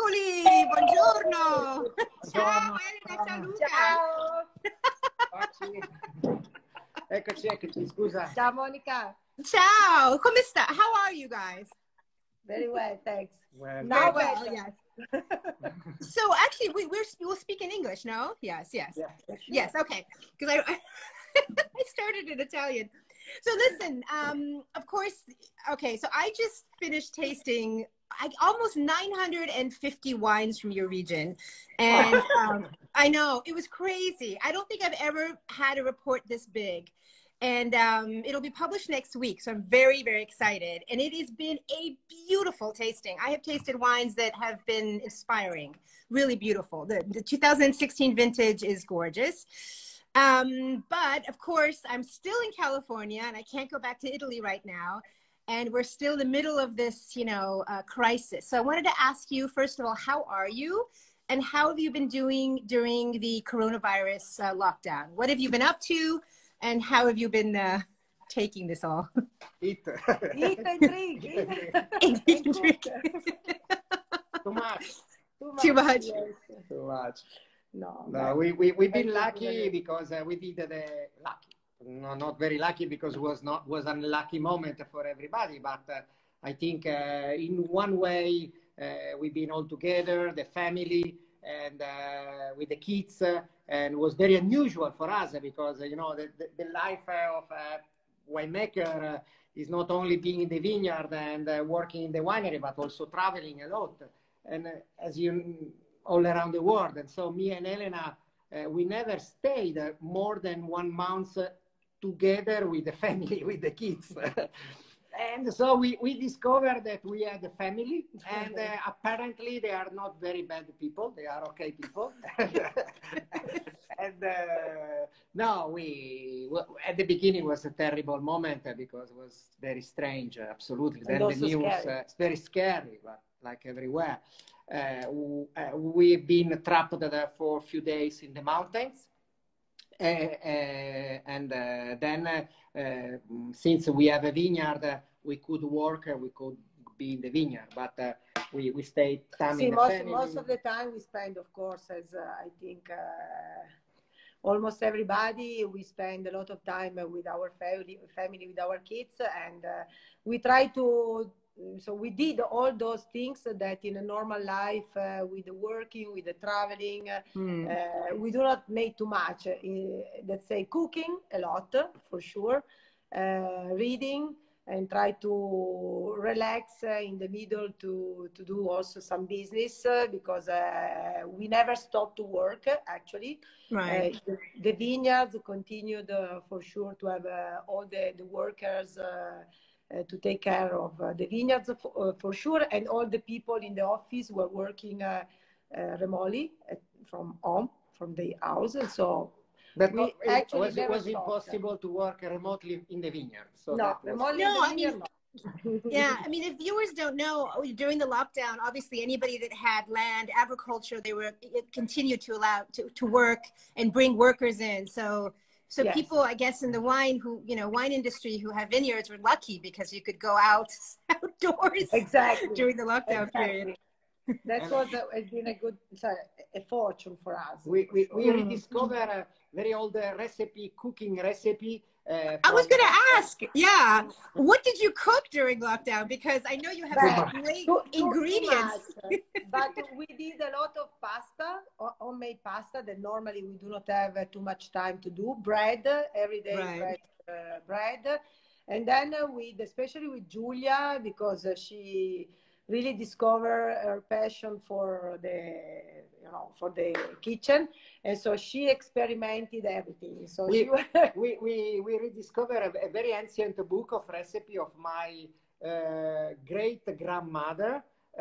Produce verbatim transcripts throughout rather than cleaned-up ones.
Eccoli, buongiorno. Ciao Buongiorno. Elena, ciao Luca. Ciao. Eccoci, eccoci, scusa. Ciao Monica. Ciao, come sta? How are you guys? Very well, thanks. Well, Very Now well, better. yes. So actually, we we're, we'll speak in English, no? Yes, yes. Yeah, sure. Yes, okay. Because I, I started in Italian. So listen, um, of course, okay, so I just finished tasting I, almost nine hundred fifty wines from your region. And um, I know, it was crazy. I don't think I've ever had a report this big. And um, it'll be published next week, so I'm very, very excited. And it has been a beautiful tasting. I have tasted wines that have been inspiring, really beautiful. The, the two thousand sixteen vintage is gorgeous. Um, but of course, I'm still in California and I can't go back to Italy right now. And we're still in the middle of this, you know, uh, crisis. So I wanted to ask you, first of all, how are you? And how have you been doing during the coronavirus uh, lockdown? What have you been up to? And how have you been uh, taking this all? Eat. Eat and drink. Eat Eat and drink. Too much. Too Too much. Yes. Too much. No, No, we, we, we've been Thank lucky you. because uh, we did the lucky. No, not very lucky because it was not was an unlucky moment for everybody. But uh, I think uh, in one way uh, we've been all together, the family, and uh, with the kids, uh, and it was very unusual for us because uh, you know the, the, the life uh, of a winemaker uh, is not only being in the vineyard and uh, working in the winery, but also traveling a lot, and uh, as you all around the world. And so me and Elena, uh, we never stayed uh, more than one month uh, together with the family, with the kids. And so we, we discovered that we had a family, and uh, apparently they are not very bad people. They are okay people. And uh, no, we, at the beginning was a terrible moment uh, because it was very strange, uh, absolutely. Then the news, uh, it's very scary, but like everywhere. Uh, uh, we've been trapped there for a few days in the mountains. Uh, uh, and uh, then, uh, uh, since we have a vineyard, uh, we could work, uh, we could be in the vineyard, but uh, we, we stayed time See, in the most, family. most of the time we spend, of course, as uh, I think uh, almost everybody, we spend a lot of time uh, with our family, family, with our kids, and uh, we try to. So we did all those things that in a normal life, uh, with the working, with the traveling, mm. uh, we do not make too much. Uh, let's say cooking a lot, for sure, uh, reading, and try to relax uh, in the middle to, to do also some business uh, because uh, we never stop to work, actually. Right. Uh, the, the vineyards continued uh, for sure to have uh, all the, the workers uh, Uh, to take care of uh, the vineyards for, uh, for sure, and all the people in the office were working uh, uh, remotely uh, from home, from the house, and so but we it actually was, it was stopped. impossible to work remotely in the vineyard. So no, that was... remotely no, in the I vineyard, mean, no. Yeah, I mean, if viewers don't know, during the lockdown, obviously anybody that had land, agriculture, they were it continued to allow to, to work and bring workers in. So. So yes. people, I guess, in the wine who, you know, wine industry who have vineyards were lucky because you could go out outdoors exactly during the lockdown exactly. period. That was a, has been a good, sorry, a fortune for us. We, for we, sure. we rediscover a very old uh, recipe, cooking recipe. Uh, I was going to ask, yeah, what did you cook during lockdown? Because I know you have some great too, ingredients. Too but we did a lot of pasta, homemade pasta that normally we do not have uh, too much time to do. Bread, every day right. bread, uh, bread. And then uh, with, especially with Giulia, because uh, she really discovered her passion for the, you know, for the kitchen. And so she experimented everything. So we, she we, we, we rediscovered a, a very ancient book of recipe of my uh, great grandmother uh,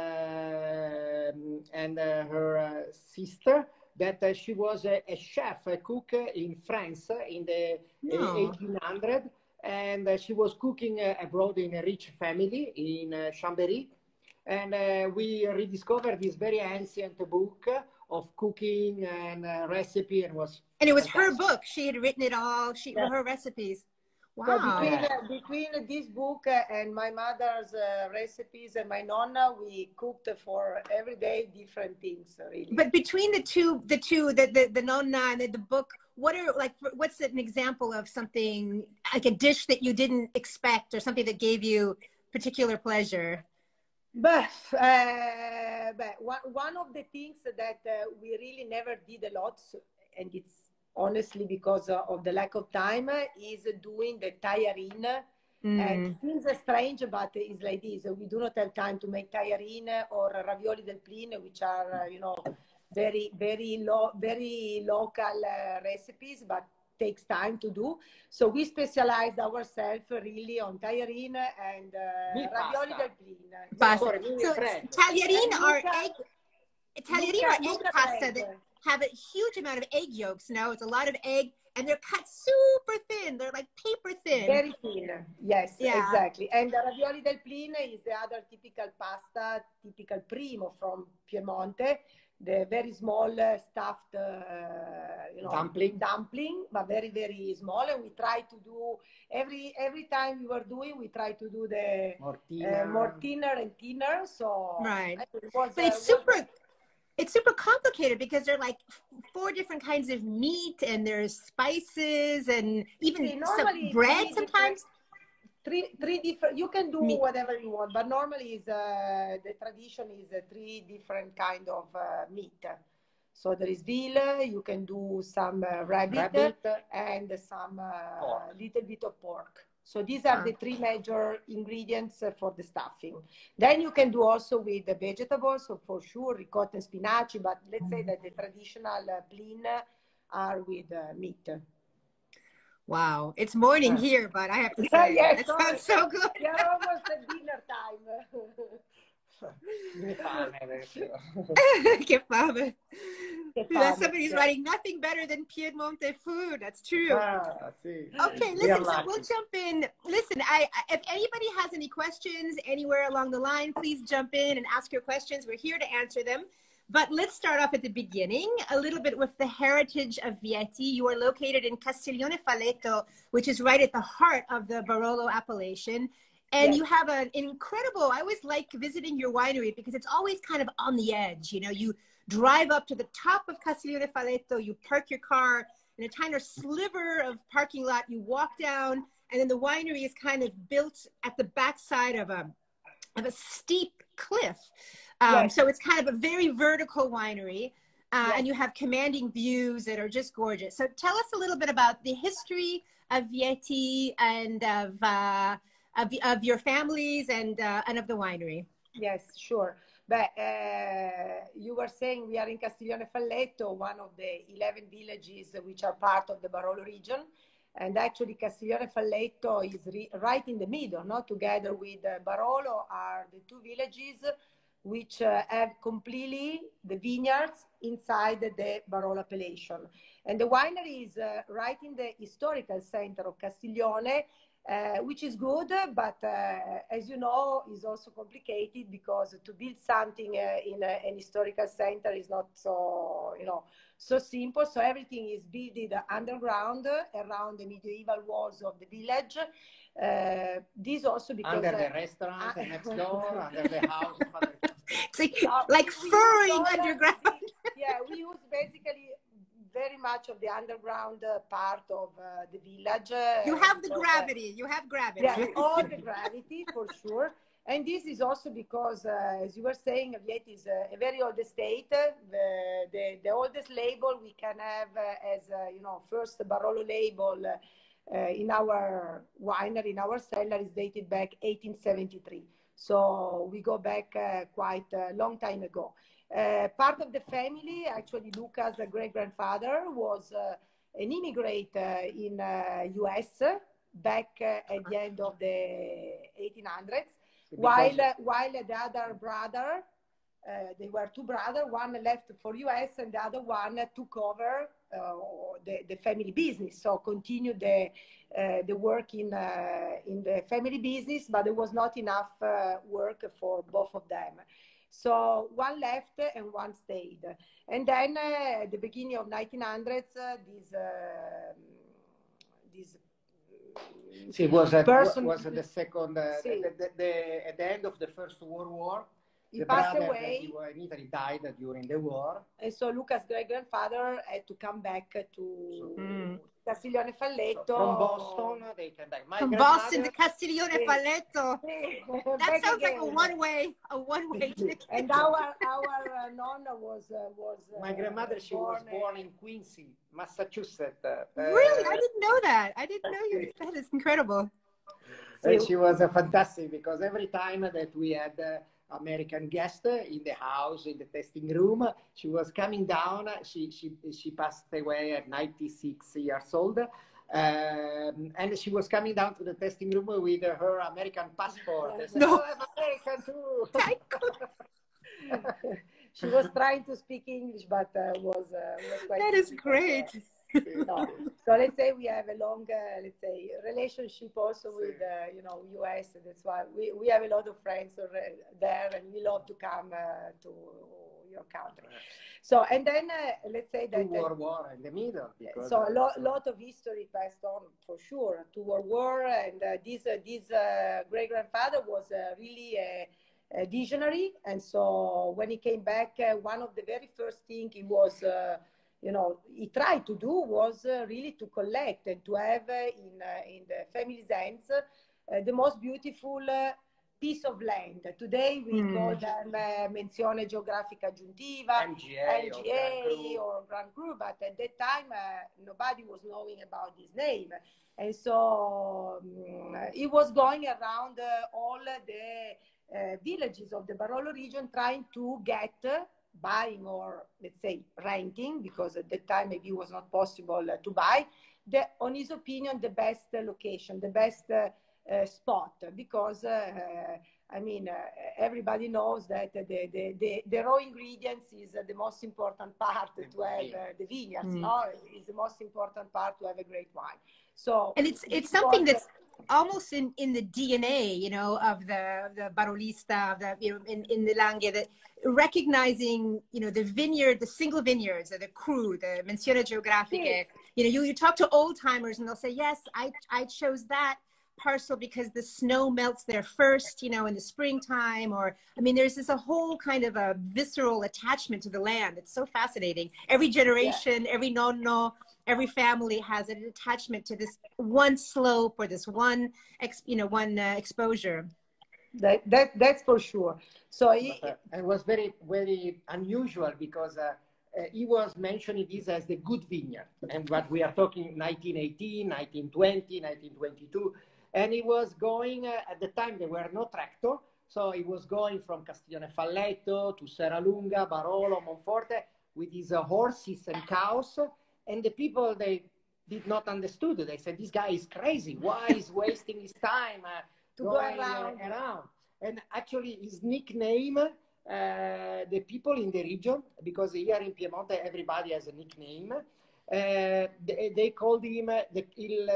and uh, her uh, sister, that uh, she was a, a chef, a cook in France in the no. eighteen hundreds. And uh, she was cooking uh, abroad in a rich family in uh, Chambéry. And uh, we rediscovered this very ancient book of cooking and uh, recipe, and was and it was fantastic. her book. She had written it all. She yeah. her recipes. Wow. So between, Yeah. uh, between this book and my mother's uh, recipes and my nonna, we cooked for every day different things, really. But between the two, the two, the the, the nonna and the, the book, what are like? What's an example of something like a dish that you didn't expect, or something that gave you particular pleasure? But, uh, but one, one of the things that uh, we really never did a lot, so, and it's honestly because uh, of the lack of time, uh, is doing the tajarin. Mm. And it seems uh, strange, but it's like this. We do not have time to make tajarin or ravioli del plin, which are, uh, you know, very, very, lo very local uh, recipes, but takes time to do. So we specialized ourselves really on tajarin and uh, ravioli del plin. Pasta. Sorry, meal So bread. tagliarini are Luca- egg. Tagliarini Luca- are egg Luca pasta bread. that have a huge amount of egg yolks. No, it's a lot of egg, and they're cut super thin. They're like paper thin. Very thin, yes, Yeah. exactly. And the ravioli del plin is the other typical pasta, typical primo from Piemonte, the very small uh, stuffed, uh, you know, Dumpling. dumpling, but very, very small. And we try to do, every every time we were doing, we try to do the More uh, thinner. more thinner and thinner. So Right. it was, But uh, it's was- super, it's super complicated because they're like four different kinds of meat, and there's spices, and even See, some normally bread three sometimes. Three, three different. You can do Meat. whatever you want, but normally is uh, the tradition is uh, three different kind of uh, meat. So there is veal. You can do some uh, rabbit, Rabbit. and some uh, Pork. little bit of pork. So these are Huh. the three major ingredients uh, for the stuffing. Then you can do also with the vegetables. So for sure, ricotta and spinach. But let's say that the traditional uh, plin are with uh, meat. Wow, it's morning Uh. here, but I have to Yeah, say yes, that sorry. sounds so good. We are almost at dinner time. Mi fame adesso. Che fame. Che Yeah, fame, somebody's yeah. writing nothing better than Piemonte food. That's true. Ah, sì. Okay, We are listen, so lucky. we'll jump in. Listen, I, I if anybody has any questions anywhere along the line, please jump in and ask your questions. We're here to answer them. But let's start off at the beginning, a little bit with the heritage of Vieti. You are located in Castiglione Falletto, which is right at the heart of the Barolo appellation. And Yes. you have an incredible, I always like visiting your winery because it's always kind of on the edge. You know, you drive up to the top of Castiglione Falletto, you park your car in a tiny sliver of parking lot, you walk down, and then the winery is kind of built at the backside of a, of a steep cliff. Um, Yes. So it's kind of a very vertical winery, uh, Yes. and you have commanding views that are just gorgeous. So tell us a little bit about the history of Vieti and of, uh, of, of your families and, uh, and of the winery. Yes, sure. But uh, you were saying we are in Castiglione Falletto, one of the eleven villages which are part of the Barolo region. And actually Castiglione Falletto is right in the middle, no? Together with uh, Barolo are the two villages which uh, have completely the vineyards inside the Barolo appellation. And the winery is uh, right in the historical center of Castiglione, uh, which is good, but uh, as you know, is also complicated because to build something uh, in a, an historical center is not so, you know, so simple. So everything is built underground around the medieval walls of the village. Uh, this also because Under the uh, restaurant uh, next door, under the house. of other- It's like, No, like we- we furrowing use all underground. the- yeah, we use basically very much of the underground uh, part of uh, the village. Uh, You have the because, uh, gravity. You have gravity. yeah, all the gravity for sure. And this is also because, uh, as you were saying, Vieti is a, a very old estate. The, the, the oldest label we can have uh, as, uh, you know, first Barolo label uh, in our winery, in our cellar, is dated back eighteen seventy-three. So we go back uh, quite a long time ago. Uh, part of the family, actually Luca's great-grandfather, was uh, an immigrant uh, in uh, U S back uh, at the end of the eighteen hundreds. While, uh, while the other brother, uh, they were two brothers, one left for U S and the other one took over uh, the, the family business. So continued the, uh, the work in, uh, in the family business, but there was not enough uh, work for both of them. So one left and one stayed. And then uh, at the beginning of nineteen hundreds, uh, this, uh, this She was at, person. was at the second, uh, Sì. the, the, the, at the end of the First World War. He The passed brother away. that he was in Italy died during the war. And so Luca's great-grandfather had to come back to Mm. Castiglione Falletto. So from Boston, they came back. My From Boston to grandmother, Castiglione Sì. Falletto. Sì, That back sounds like a again. one-way, a one-way ticket. And our our uh, nonna was uh, was uh, my grandmother, she was born, born in Quincy, Massachusetts. Uh, Really? I didn't know that. I didn't know you. That is incredible. And she was uh, fantastic because every time that we had uh, American guest in the house, in the testing room, she was coming down. She she she passed away at ninety-six years old, um, and she was coming down to the testing room with uh, her American passport. I said, No. "Oh, I'm American too." She was trying to speak English, but uh, was uh, was quite That is difficult. great. No. So let's say we have a long, uh, let's say, relationship also with, uh, you know, U S. That's why we, we have a lot of friends there, and we love to come uh, to your country. So, and then uh, let's say that Two World War in the middle. Because so a lot, so. lot of history passed on for sure. Two World War, and uh, this uh, this uh, great grandfather was uh, really a, a visionary, and so when he came back, uh, one of the very first thing he was. Uh, you know, he tried to do was uh, really to collect and to have uh, in, uh, in the family's hands uh, the most beautiful uh, piece of land. Today we mm. call them uh, Menzione Geografica Aggiuntiva, M G A, M G A or Grand Cru, but at that time uh, nobody was knowing about this name. And so um, he was going around uh, all the uh, villages of the Barolo region trying to get uh, buying or let's say renting, because at that time maybe it was not possible uh, to buy, the, on his opinion, the best uh, location, the best uh, uh, spot, because uh, I mean, uh, everybody knows that the, the, the, the raw ingredients is uh, the most important part to have uh, the vineyards, mm. no? It's the most important part to have a great wine. So, and it's it's something that's almost in, in the D N A, you know, of the the Barolista, of the, you know, in, in the Langhe, that recognizing, you know, the vineyard, the single vineyards, the Cru, the Menzione Geografiche. Yes. You know, you, you talk to old timers and they'll say, yes, I, I chose that parcel because the snow melts there first, you know, in the springtime. Or, I mean, there's this a whole kind of a visceral attachment to the land. It's so fascinating. Every generation, yeah. every nonno, every family has an attachment to this one slope or this one, ex, you know, one uh, exposure. That, that that's for sure. So he, but, uh, it was very very unusual because uh, uh, he was mentioning this as the good vineyard, and what we are talking nineteen eighteen, nineteen twenty, nineteen twenty-two, and he was going uh, at the time there were no tractor, so he was going from Castiglione Falletto to Serralunga, Barolo, Monforte with his uh, horses and cows, and the people, they did not understood. They said, this guy is crazy. Why is wasting his time uh, to going go around. Uh, around? And actually his nickname, uh, the people in the region, because here in Piemonte everybody has a nickname, uh, they, they called him, uh, the, il,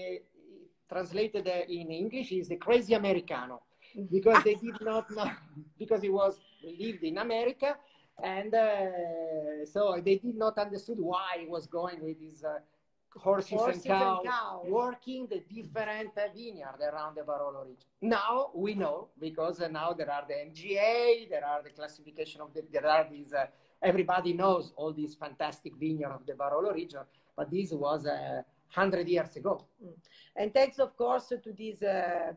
uh, translated uh, in English is the crazy Americano, because they did not know, because he was lived in America, and uh, so they did not understood why he was going with his uh, horses, horses and, cows, and cows, working the different uh, vineyard around the Barolo region. Now we know, because uh, now there are the M G A, there are the classification of the, there are these, uh, everybody knows all these fantastic vineyard of the Barolo region, but this was a uh, hundred years ago. Mm. And thanks, of course, to this uh,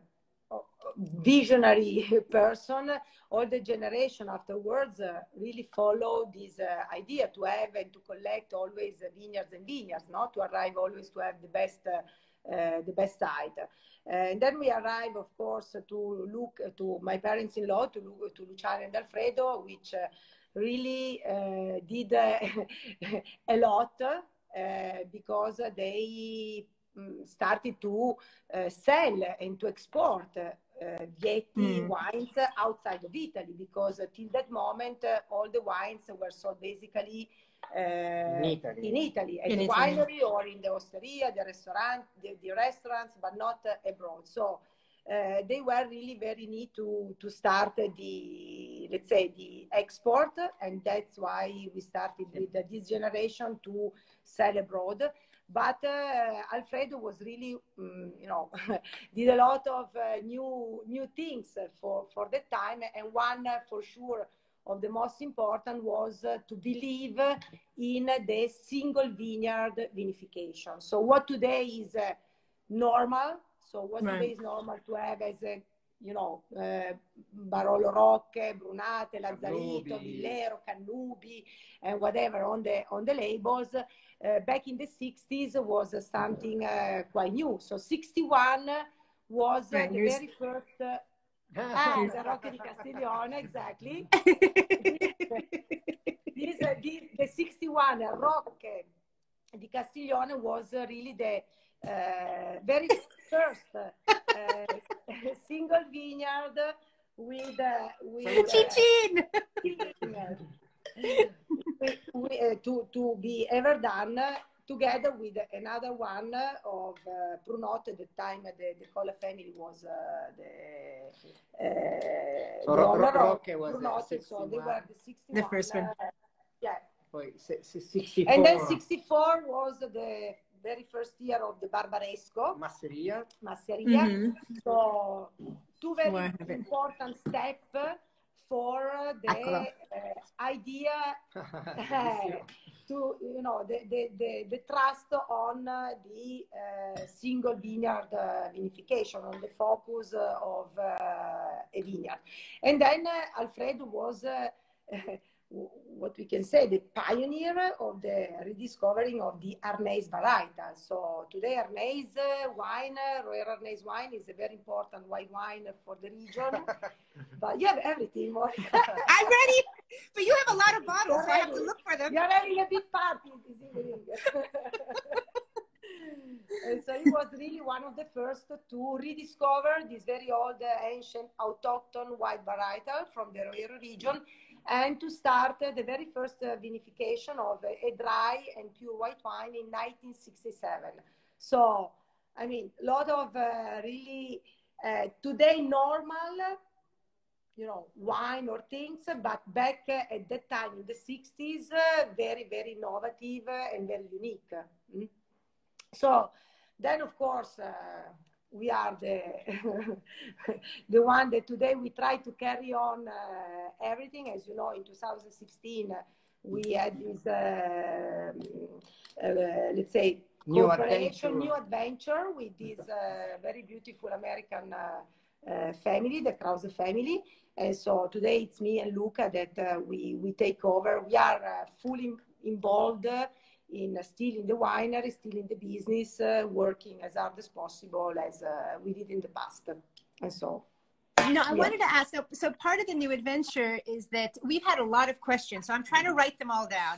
visionary person, all the generation afterwards uh, really follow this uh, idea to have and to collect always uh, vineyards and vineyards, not to arrive always to have the best uh, uh, the best site. Uh, and then we arrive, of course, to look to my parents-in-law, to to Luciano and Alfredo, which uh, really uh, did uh, a lot uh, because they started to uh, sell and to export uh, Vietti mm. wines outside of Italy, because uh, till that moment uh, all the wines were sold basically uh, in Italy, in Italy at in the Italy. winery or in the osteria, the restaurant, the, the restaurants, but not uh, abroad. So uh, they were really very neat to to start the, let's say, the export, and that's why we started with uh, this generation to sell abroad. But uh, Alfredo was really, um, you know, did a lot of uh, new new things for, for the time. And one uh, for sure of the most important was uh, to believe in the single vineyard vinification. So what today is uh, normal, so what right. today is normal to have as a, you know, uh, Barolo Rocche, Brunate, Lazzarito, Villero, Cannubi, and whatever on the on the labels. Uh, back in the sixties was uh, something uh, quite new. So sixty-one was uh, right, the very first. Uh, ah, the Rocche di Castiglione, exactly. this, uh, this, the sixty-one Rocche di Castiglione was uh, really the uh, very first uh, single vineyard with uh, with uh, we, we, uh, to to be ever done together with another one of uh, Prunotte. At the time the the Colla family was uh, the uh, so the Ro owner Ro of Prunotte, so they were the sixty-one, the first one. Uh, yeah. Poi, sixty-four. And then sixty-four was the very first year of the Barbaresco. Masseria. Masseria. Mm-hmm. So two very wow. important steps for the uh, idea uh, to, you know, the, the, the, the trust on uh, the uh, single vineyard uh, vinification, on the focus uh, of uh, a vineyard. And then uh, Alfredo was uh, what we can say, the pioneer of the rediscovering of the Arneis varietal. So today Arneis uh, wine, uh, Royal Arneis wine is a very important white wine for the region. But you have everything, Monica. I'm ready, but you have a lot of bottles, so I have to look for them. You're having a big party this evening. And so he was really one of the first to rediscover this very old, uh, ancient, autochthon white varietal from the Roero region, and to start uh, the very first uh, vinification of a, a dry and pure white wine in nineteen sixty-seven. So, I mean, a lot of uh, really uh, today normal, you know, wine or things, but back uh, at that time in the sixties, uh, very, very innovative and very unique. Mm? So then, of course, uh, we are the the one that today we try to carry on uh, everything. As you know, in two thousand sixteen, uh, we had this, uh, uh, let's say, new adventure. new adventure with this uh, very beautiful American uh, uh, family, the Krause family. And so today it's me and Luca that uh, we, we take over. We are uh, fully involved uh, in uh, still in the winery, still in the business, uh, working as hard as possible as uh, we did in the past. And so, no, I yeah. wanted to ask, so, so part of the new adventure is that we've had a lot of questions, so I'm trying to write them all down.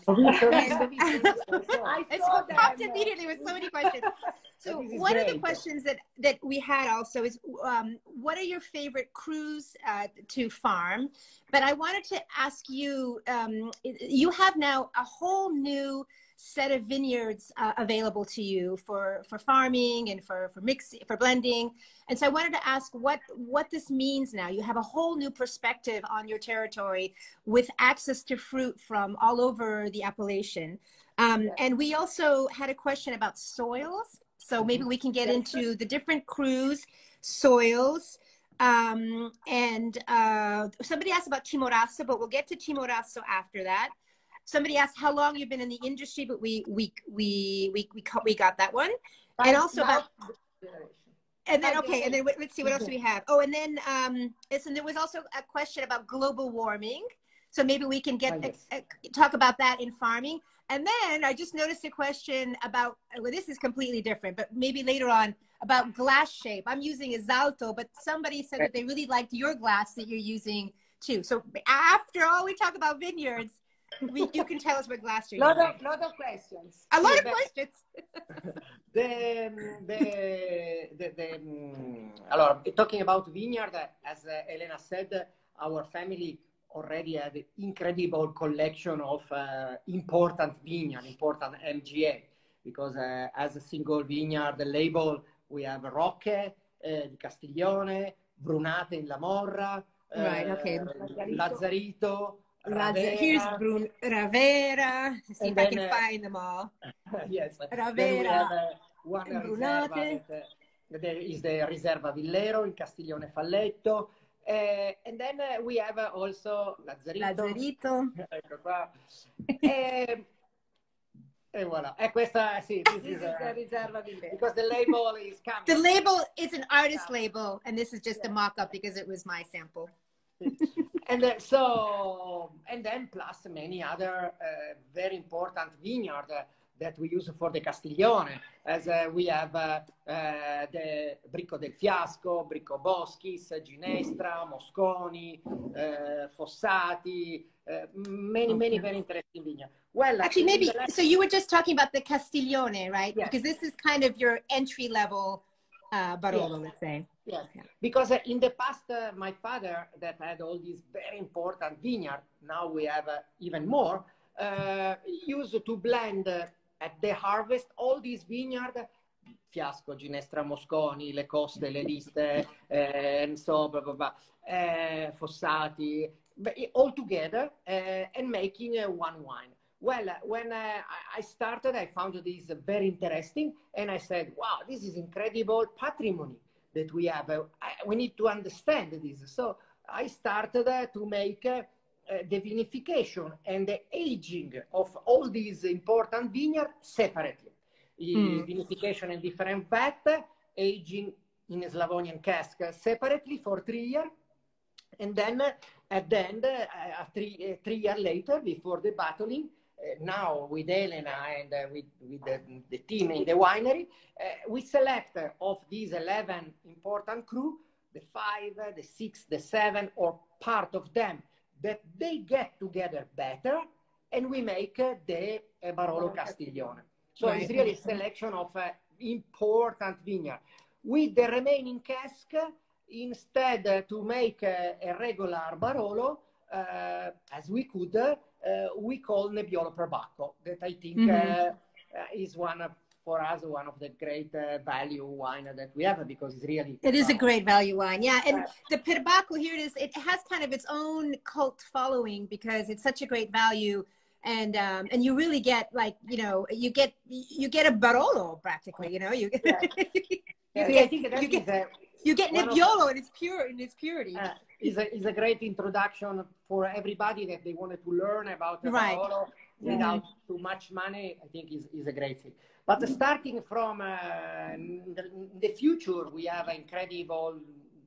I saw them. Popped immediately with so many questions. So one great. of the questions that, that we had also is, um, what are your favorite crews uh, to farm? But I wanted to ask you, um, you have now a whole new set of vineyards uh, available to you for, for farming and for, for mixing, for blending. And so I wanted to ask what, what this means now. You have a whole new perspective on your territory with access to fruit from all over the appellation. Um, yeah. And we also had a question about soils. So maybe we can get into the different crews, soils, um, and uh, somebody asked about Timorasso, but we'll get to Timorasso after that. Somebody asked how long you've been in the industry, but we we we we we, we got that one, and also about. And then okay, and then let's see what else we have. Oh, and then um, listen, there was also a question about global warming. So maybe we can get a, a, talk about that in farming. And then I just noticed a question about, well, this is completely different, but maybe later on, about glass shape. I'm using a Zalto, but somebody said that they really liked your glass that you're using too. So after all, we talk about vineyards, we, you can tell us what glass you're lot using. Of, lot of questions. A lot yeah, of questions. the, the, the, the, um, allora, talking about vineyard, as uh, Elena said, our family already had incredible collection of uh, important vineyard, important M G A, because uh, as a single vineyard label, we have Rocche uh, di Castiglione, Brunate in La Morra, uh, right, okay. Lazzarito, Lazza- here's Brun Ravera. See if then, I can uh, find them all. Yes. Ravera Then we have uh, one and riserva Brunate. that uh, there is the Riserva Villero in Castiglione Falletto. Uh, and then uh, we have uh, also Lazzarito. Lazzarito. Ecco qua. E, e voilà. E questa, sì, this This is, is uh, the Riserva Villero. because the label is coming. The label is an artist label, and this is just a mock-up because it was my sample. And uh, so, and then plus many other uh, very important vineyards uh, that we use for the Castiglione, as uh, we have uh, uh, the Bricco del Fiasco, Bricco Boschis, Ginestra, Mosconi, uh, Fossati, uh, many, many very interesting vineyards. Well, Actually, maybe, last... so you were just talking about the Castiglione, right? Yes. Because this is kind of your entry level uh, Barolo, Yes. let's say. Yes, Yeah. because uh, in the past, uh, my father that had all these very important vineyard, now we have uh, even more, uh, used to blend uh, at the harvest all these vineyard, Fiasco, Ginestra, Mosconi, Le Coste, Le Liste, uh, and so blah, blah, blah, uh, Fossati, but all together uh, and making uh, one wine. Well, uh, when uh, I started, I found this very interesting, and I said, wow, this is incredible patrimony that we have. Uh, I, we need to understand this. So I started uh, to make uh, uh, the vinification and the aging of all these important vineyards separately. Mm. Vinification in different vat, aging in a Slavonian cask separately for three years. And then uh, at the end, uh, three, uh, three years later, before the bottling, Uh, now with Elena and uh, with, with the, the team in the winery, uh, we select uh, of these eleven important crew, the five, uh, the six, the seven, or part of them, that they get together better, and we make uh, the uh, Barolo Castiglione. So Right. it's really a selection of uh, important vineyard. With the remaining cask, instead uh, to make uh, a regular Barolo, uh, as we could, uh, Uh, we call Nebbiolo Perbacco, that I think mm-hmm. uh, uh, is one of, for us, one of the great uh, value wine that we have, because it's really... It is a great value wine, yeah. And uh, the Perbacco, here it is, it has kind of its own cult following because it's such a great value. And um, and you really get, like, you know, you get you get a Barolo practically, you know? You, yeah. you, yeah, get, I think that you get, a, you get Nebbiolo in its pure in its purity. Uh, is a is a great introduction for everybody that they wanted to learn about the right. Barolo without mm-hmm. too much money. I think is is a great thing. But mm-hmm. starting from uh, the, the future, we have incredible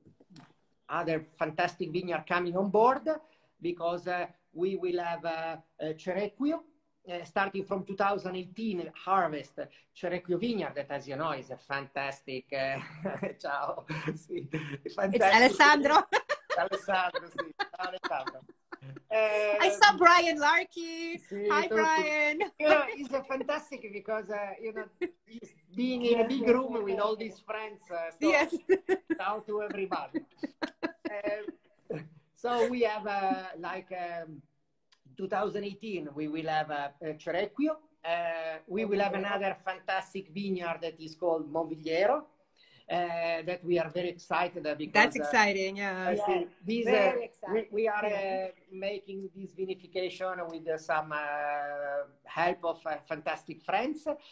other fantastic vineyard coming on board, because uh, we will have uh, uh, Cerecchio. Uh, starting from two thousand eighteen harvest, Cerecchio Vineyard, that, as you know, is a fantastic. Uh, ciao, sì, fantastic. It's Alessandro. Alessandro, sì, Alessandro. Uh, I saw Brian Larkey. Sì, Hi, tutti. Brian. You know, it's a fantastic because uh, you know, he's being in a big room with all these friends. Uh, so yes. Ciao to everybody. uh, so we have uh, like. Um, twenty eighteen, we will have a, a Cerecchio. Uh, we will have another fantastic vineyard that is called Monvigliero, uh, that we are very excited because that's exciting. Uh, yeah, yeah. These, very uh, exciting. We, we are uh, making this vinification with uh, some uh, help of uh, fantastic friends, uh,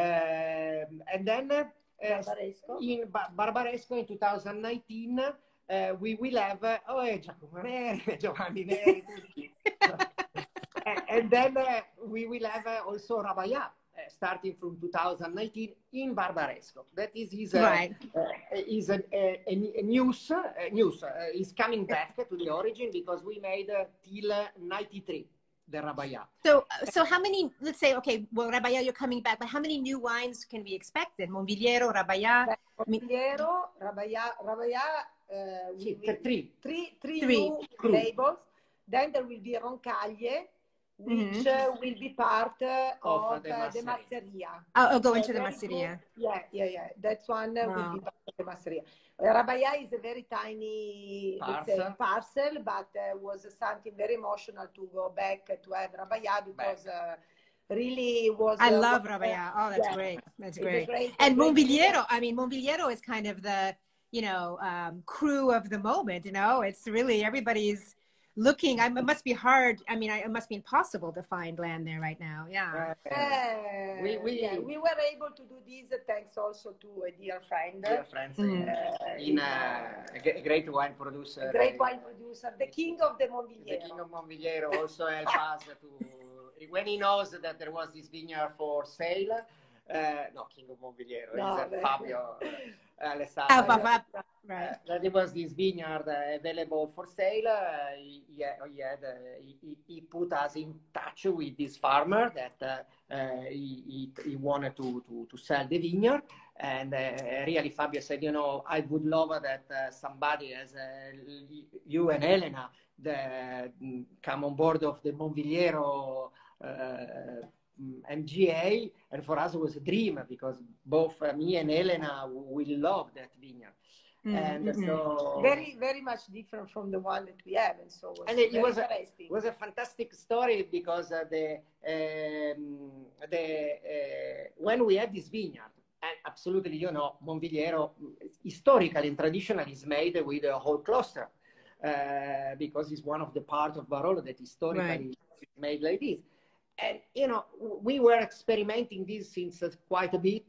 and then uh, Barbaresco. in ba Barbaresco in twenty nineteen. Uh, we will have uh, oh, eh, Giacomo Neri, Giovanni Neri, tutti. and, and then uh, we will have uh, also Rabayà, uh, starting from two thousand nineteen in Barbaresco. That is is, uh, right. uh, is a, a, a news. Uh, news uh, is coming back to the origin, because we made uh, till ninety-three the Rabayà. So, so how many? Let's say, okay, well, Rabayà, you're coming back, but how many new wines can we expect? Then Monvigliero, Rabayà, Monvigliero, Rabayà, Rabayà. Uh, sì, will, three. Three, three, three new labels. Then there will be Roncaglie, which mm-hmm. uh, will be part uh, of, of the, uh, the Masseria. I'll, I'll go so into the Masseria. Yeah, yeah, yeah. That's one uh, wow. will be part of the Masseria. Uh, Rabayà is a very tiny parcel, say, parcel but uh, was something very emotional to go back to have Rabayà, because uh, really was. I uh, love was, Rabayà. Oh, that's yeah. great. That's great. great. And great Monvigliero, I mean, Monvigliero is kind of the, you know, um, crew of the moment, you know, it's really everybody's, looking. I, it must be hard. I mean, I, it must be impossible to find land there right now. Yeah. Uh, Uh, we, we, yeah, we were able to do this thanks also to a dear friend. Dear friends, Mm. uh, in uh, a, g- a great wine producer. A great uh, wine producer, the king of the Monvigliero. The king of Monvigliero also helped us to, when he knows that there was this vineyard for sale, uh, no, king of Monvigliero, No, it's uh, beh. Fabio uh, Oh, Alessandro. Fa- Fa- Uh, right. that there was this vineyard uh, available for sale. Uh, he, he, had- he, had, uh, he, he put us in touch with this farmer that uh, uh, he, he, he wanted to, to, to sell the vineyard. And uh, really, Fabio said, you know, I would love that uh, somebody as uh, you and Elena the, mm, come on board of the Monvigliero uh, M G A. And for us, it was a dream because both uh, me and Elena, we love that vineyard. Mm, And mm, mm. so Very, very much different from the one that we have, and so it was and it, very it was a, interesting. it was a fantastic story because uh, the um, the uh, when we had this vineyard, and absolutely, you know, Monvigliero historically and traditionally is made with a whole cluster uh, because it's one of the parts of Barolo that historically Right. is made like this. And you know, we were experimenting this since uh, quite a bit.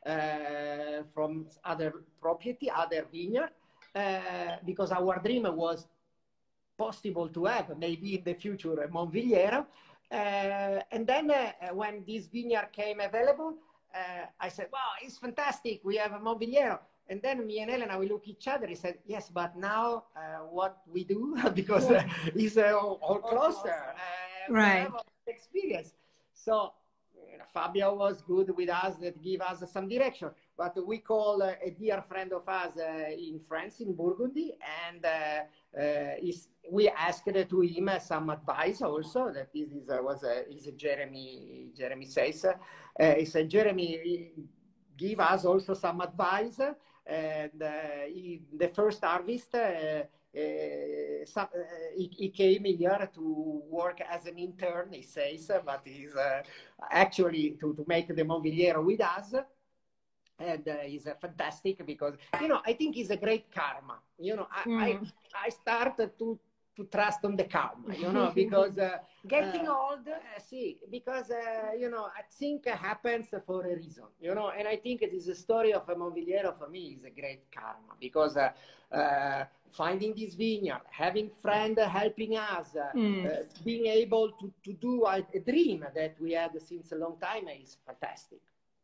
Uh, from other property, other vineyard, uh, because our dream was possible to have maybe in the future a Monvigliero. Uh, and then uh, when this vineyard came available, uh, I said, wow, it's fantastic. We have a Monvigliero. And then me and Elena, we look each other and said, yes, but now uh, what we do? Because uh, it's a whole cluster. Uh, Right. We have all the experience. So you know, Fabio was good with us, that give us some direction. But we call uh, a dear friend of us uh, in France, in Burgundy, and uh, uh, is, we asked to him uh, some advice also. That this is, uh, was uh, is Jeremy. Jeremy says, uh, he said, Jeremy, give us also some advice. And uh, he, the first harvest, uh, uh, some, uh, he, he came here to work as an intern, he says, but he's uh, actually to, to make the Monvigliero with us. And uh, he's uh, fantastic because, you know, I think he's a great karma. You know, I, Mm. I, I started to, to trust on the karma, you know, because... Uh, Getting uh, old. uh, see, because, uh, you know, I think it happens for a reason, you know, and I think it is a story of a Monvigliero for me is a great karma because uh, uh, finding this vineyard, having friends helping us, uh, Mm. uh, being able to, to do a, a dream that we had since a long time is fantastic.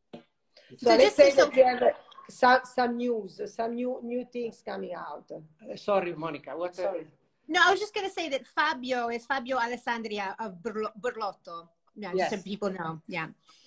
So, So let's just say so- that we have uh, some, some news, some new, new things coming out. Uh, sorry, Monica, what? Uh, Sorry. No, I was just going to say that Fabio is Fabio Alessandria of Burlo- Burlotto. Yeah, just so Yes. people know. Yeah.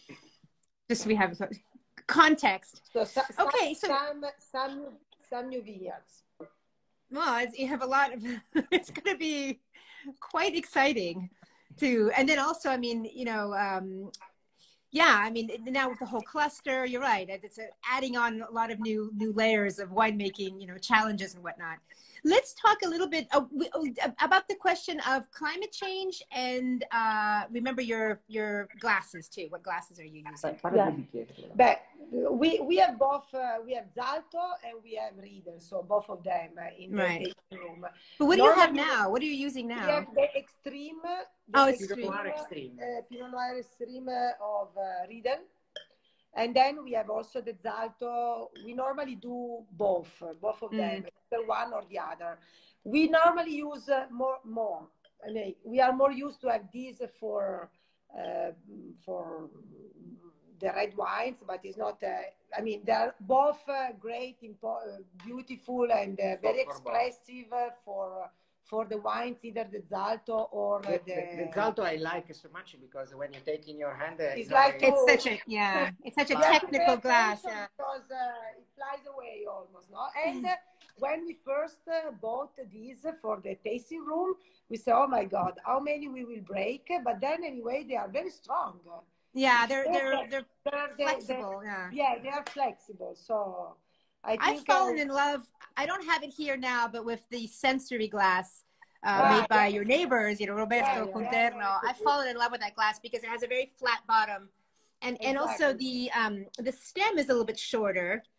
Just so we have context. So, so Okay, so- some, some, new- some new vineyards. Well, it's, you have a lot of, it's going to be quite exciting too. And then also, I mean, you know, um, yeah, I mean, now with the whole cluster, you're right. It's a, adding on a lot of new new layers of winemaking, you know, challenges and whatnot. Let's talk a little bit uh, we, uh, about the question of climate change and uh, remember your your glasses too. What glasses are you using? Yeah. But we we have both. Uh, we have Zalto and we have Riedel, so both of them uh, in the Right. tasting room. But what do you have Normally, now? What are you using We now? have the extreme. The Oh, it's extreme, Pinot Noir Extreme. Uh, Pinot Noir Extreme of uh, Riedel. And then we have also the Zalto. We normally do both, uh, both of them, Mm. either one or the other. We normally use uh, more, more. I mean, we are more used to have these for, uh, for the red wines, but it's not. Uh, I mean, they are both uh, great, impo- uh, beautiful, and uh, very For- for both. expressive uh, for for the wines, either the Zalto or uh, The, the. the, the Zalto I like so much because when you take in your hand, uh, It's you know, like it- It's such a yeah. It's such a You have to technical pay glass. attention Yeah. Because uh, it flies away almost, no? And uh, when we first uh, bought these for the tasting room, we said, "Oh my God, how many we will break?" But then anyway, they are very strong. Yeah, they're they're Okay. they're They're, they- flexible. they- Yeah. yeah, they are flexible. So I I've think fallen uh, in love. I don't have it here now, but with the sensory glass uh, Ah, made by yeah. your neighbors, you know, Roberto Yeah, yeah, Conterno. yeah, yeah. I've fallen in love with that glass because it has a very flat bottom, and and also Exactly. the um the stem is a little bit shorter.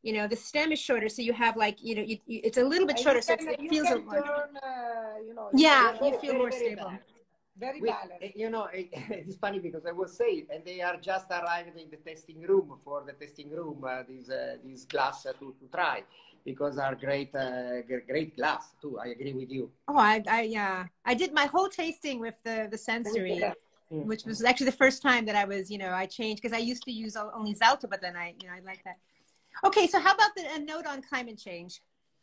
you know, the stem is shorter, so you have like, you know, you, you, it's a little bit And shorter, you so can, it's, it you feels a can more. turn, uh, you know, Yeah, you, you feel very, more very stable. balanced. very We, balanced. you know, it, it's funny because I was saying, and they are just arrived in the testing room for the testing room, uh, these, uh, these glass uh, to, to try, because are great, uh, great glass too. I agree with you. Oh, I, I, yeah, I did my whole tasting with the, the sensory, Mm. which was actually the first time that I was, you know, I changed, because I used to use only Zalto, but then I, you know, I like that. Okay, so how about the, a note on climate change?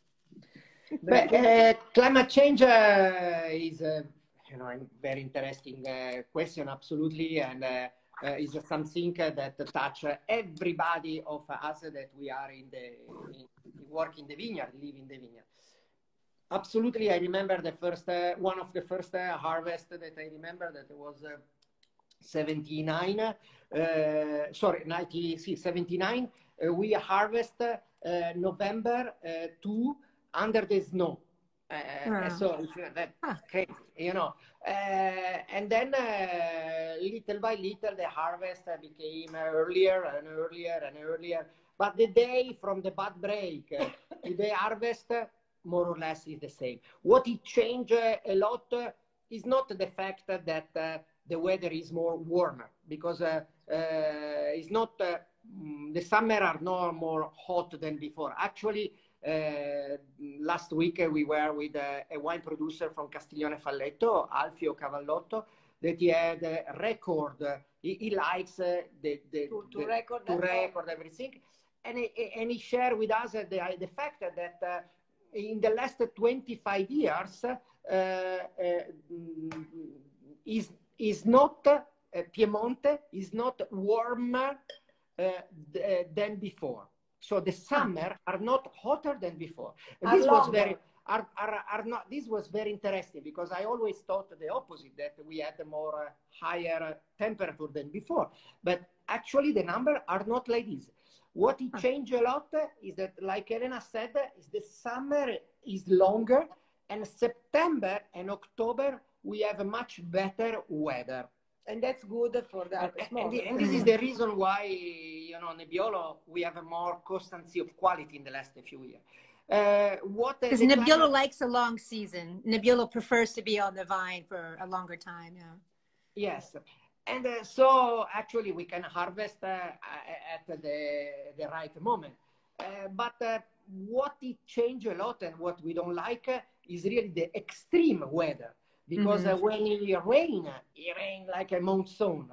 But, uh, climate change uh, is a you know a very interesting uh, question, absolutely, and uh, uh, is something that touch everybody of us that we are in the in, work in the vineyard, live in the vineyard. Absolutely, I remember the first uh, one of the first uh, harvest that I remember that was uh, seventy-nine. Uh, sorry, ninety, seventy-nine. Uh, we harvest uh, November uh, two under the snow. Uh, Wow. So that's huh. crazy, you know. Uh, and then uh, little by little, the harvest became earlier and earlier and earlier. But the day from the bud break uh, to the harvest, uh, more or less, is the same. What it changed uh, a lot uh, is not the fact that uh, the weather is more warmer, because uh, uh, it's not uh, the summer are no more hot than before. Actually, uh, last week uh, we were with uh, a wine producer from Castiglione Falletto, Alfio Cavallotto, that he had a record. Uh, he, he likes uh, the, the, To, to the, record, to record everything, and he, and he shared with us the, the fact that uh, in the last twenty-five years, uh, uh, is is not uh, Piemonte is not warmer uh, than before. So the summer are not hotter than before. And this was very are, are, are not this was very interesting, because I always thought the opposite, that we had a more uh, higher temperature than before. But actually the number are not like this. What it changed a lot is that, like Elena said, is the summer is longer, and September and October we have a much better weather. And that's good for the harvest. And, and, and this is the reason why, you know, Nebbiolo, we have a more constancy of quality in the last few years. Uh, what Because Nebbiolo climate... likes a long season. Nebbiolo prefers to be on the vine for a longer time. Yeah. Yes. And uh, so actually we can harvest uh, at the, the right moment. Uh, but uh, what it changed a lot, and what we don't like uh, is really the extreme weather. Because mm-hmm. uh, when it rain, it rain like a monsoon.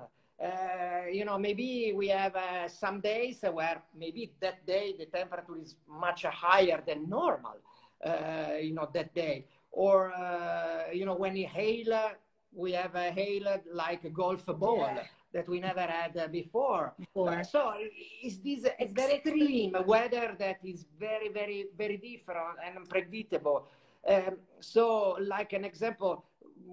Uh, you know, maybe we have uh, some days where maybe that day the temperature is much higher than normal, uh, you know, that day. Or, uh, you know, when it hail, we have a hail like a golf ball yeah. that we never had uh, before. before. Uh, so it's this it's very extreme weather that is very, very, very different and unpredictable. Um, so, like an example,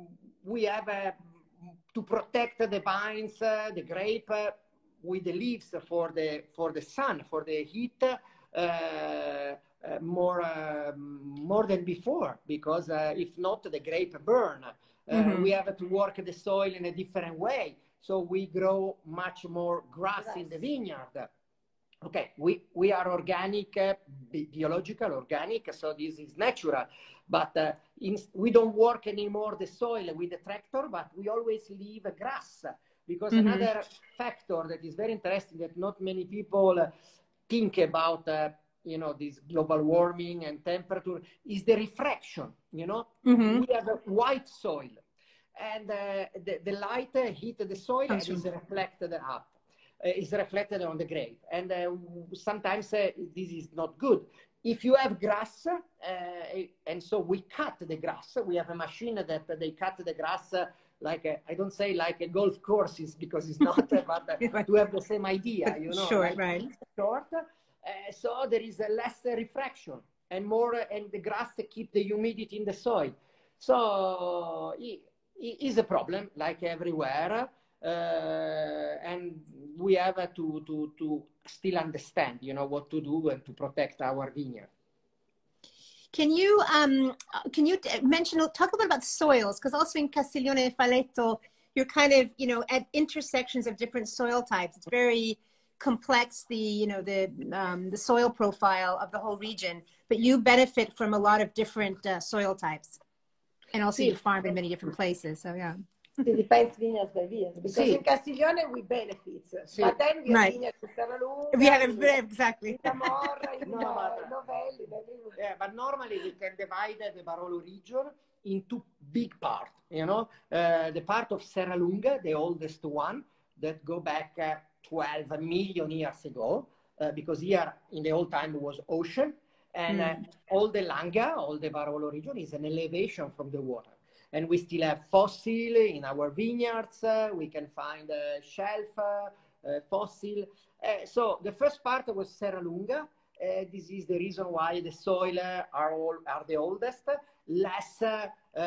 we have uh, to protect the vines, uh, the grape, uh, with the leaves for the for the sun, for the heat, uh, uh, more uh, more than before. Because uh, if not, the grape burn. Uh, mm-hmm. We have to work the soil in a different way, so we grow much more grass yes. in the vineyard. Okay, we, we are organic, uh, bi biological, organic, so this is natural. But uh, in, we don't work anymore the soil with the tractor, but we always leave grass. Because mm-hmm. another factor that is very interesting that not many people uh, think about, uh, you know, this global warming and temperature, is the refraction, you know? Mm-hmm. We have a white soil, and uh, the, the light uh, hit the soil and is reflected up. Uh, is reflected on the grape, and uh, sometimes uh, this is not good. If you have grass, uh, and so we cut the grass, we have a machine that uh, they cut the grass uh, like a, I don't say like a golf courses, because it's not, uh, but uh, to have the same idea, you know, short, like right? Short. Uh, so there is a less uh, refraction and more, uh, and the grass keep the humidity in the soil. So it, it is a problem, like everywhere. Uh, and we have uh, to, to, to still understand, you know, what to do and to protect our vineyard. Can you, um, can you mention, talk a little about soils? Because also in Castiglione Falletto, you're kind of, you know, at intersections of different soil types. It's very complex the, you know, the, um, the soil profile of the whole region, but you benefit from a lot of different uh, soil types. And also Sì. you farm in many different places, so yeah. It depends vineyards by vineyards. Because Sì. in Castiglione we benefit, Sì. but then we have Right. vineyards in Serralunga, We have in, exactly. in Camorra, in No, uh, but- Novelli, in everywhere. Yeah, but normally we can divide the Barolo region into big parts, you know. Uh, the part of Serralunga, the oldest one, that go back uh, twelve million years ago, uh, because here in the old time was ocean, and Mm. uh, all the Langa, all the Barolo region is an elevation from the water. And we still have fossil in our vineyards. Uh, we can find uh, shelf uh, uh, fossil. Uh, so the first part was Serralunga. Uh, this is the reason why the soil uh, are all are the oldest. Less uh,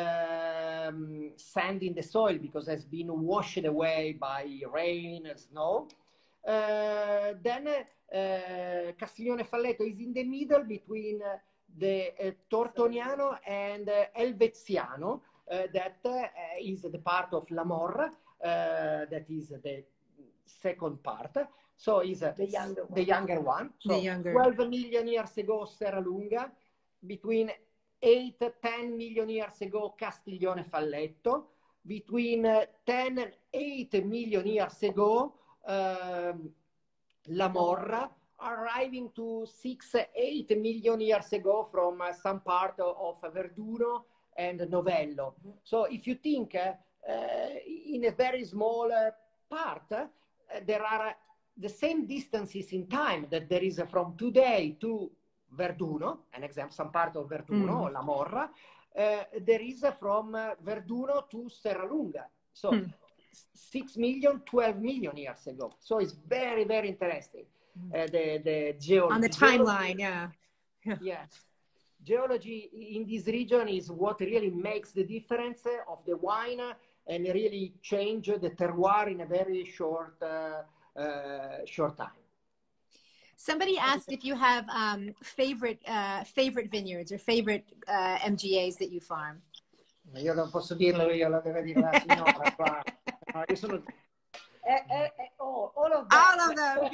um, sand in the soil because it has been washed away by rain and snow. Uh, then uh, Castiglione Falletto is in the middle between uh, the uh, Tortoniano and uh, Elveziano. Uh, that uh, is the part of La Morra, uh, that is the second part. So is uh, The younger one. the younger one. So The younger. twelve million years ago, Serralunga. Between eight, ten million years ago, Castiglione Falletto. Between uh, ten and eight million years ago, um, La Morra. Arriving to six, eight million years ago from uh, some part of, of Verduno and Novello. So if you think uh, uh, in a very small uh, part, uh, there are the same distances in time that there is uh, from today to Verduno, an example, some part of Verduno, Mm. or La Morra, uh, there is uh, from uh, Verduno to Serralunga. So Mm. six million, twelve million years ago. So it's very, very interesting. Uh, the, the geology. On the timeline, yeah. Yeah. Yes. Geology in this region is what really makes the difference of the wine and really change the terroir in a very short, uh, uh, short time. Somebody asked if you have um, favorite uh, favorite vineyards or favorite uh, M G As that you farm. Io non posso dirlo io, lo deve dire la signora qua. No, io sono... Eh, eh, eh, oh, all of them. All of them.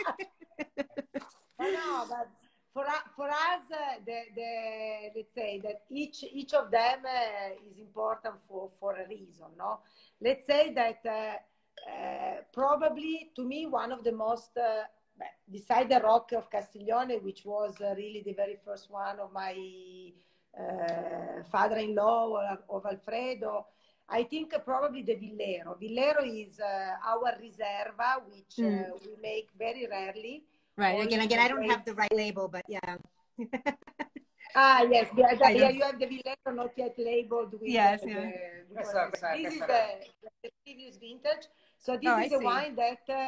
But no, but for us, for us, uh, the, the let's say that each each of them uh, is important for for a reason, no? Let's say that uh, uh, probably to me one of the most uh, beside the Rock of Castiglione, which was uh, really the very first one of my uh, father-in-law of Alfredo. I think uh, probably the Villero. Villero is uh, our Riserva, which Mm. uh, we make very rarely. Right. Only Again, again, the I don't great- have the right label, but yeah. Ah, yes, yeah, I yeah, don't- you have the Villero not yet labeled with Yes, the, yeah. the- Questa- because questa- this is questa the, the previous vintage. So this Oh, I is a see. wine that uh,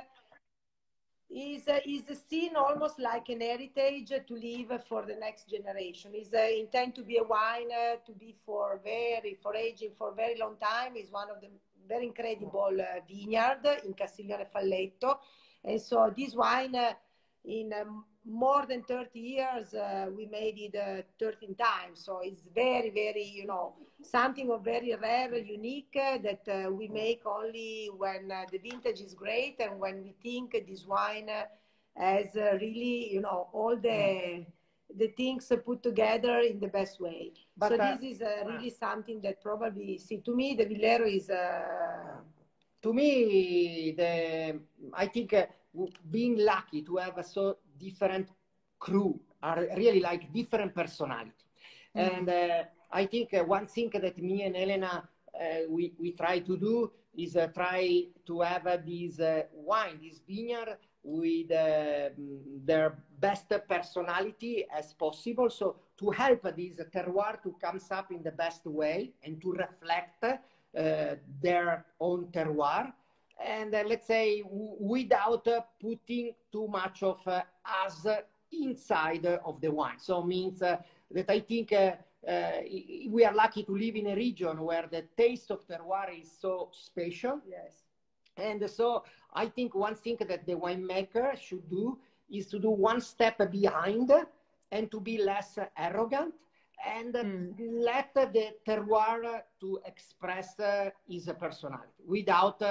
is uh, is seen almost like an heritage to leave for the next generation. Is uh, intend to be a wine uh, to be for very for aging for a very long time. Is one of the very incredible uh, vineyard in Castiglione Falletto, and so this wine uh, in um, more than thirty years uh, we made it uh, thirteen times. So it's very very you know something of very rare, unique uh, that uh, we make only when uh, the vintage is great and when we think this wine uh, has uh, really, you know, all the the things put together in the best way. But, so uh, this is uh, really something that probably, see, to me, the Villero is... Uh, to me, the I think uh, being lucky to have a so different crew are really like different personality. Mm. And uh, I think uh, one thing that me and Elena uh, we we try to do is uh, try to have uh, this uh, wine, this vineyard with uh, their best personality as possible. So to help this terroir to come up in the best way and to reflect uh, their own terroir. And uh, let's say w without uh, putting too much of uh, us inside uh, of the wine. So means uh, that I think uh, uh, we are lucky to live in a region where the taste of terroir is so special. Yes. And so I think one thing that the winemaker should do is to do one step behind and to be less arrogant and mm. let the terroir to express uh, his personality without uh,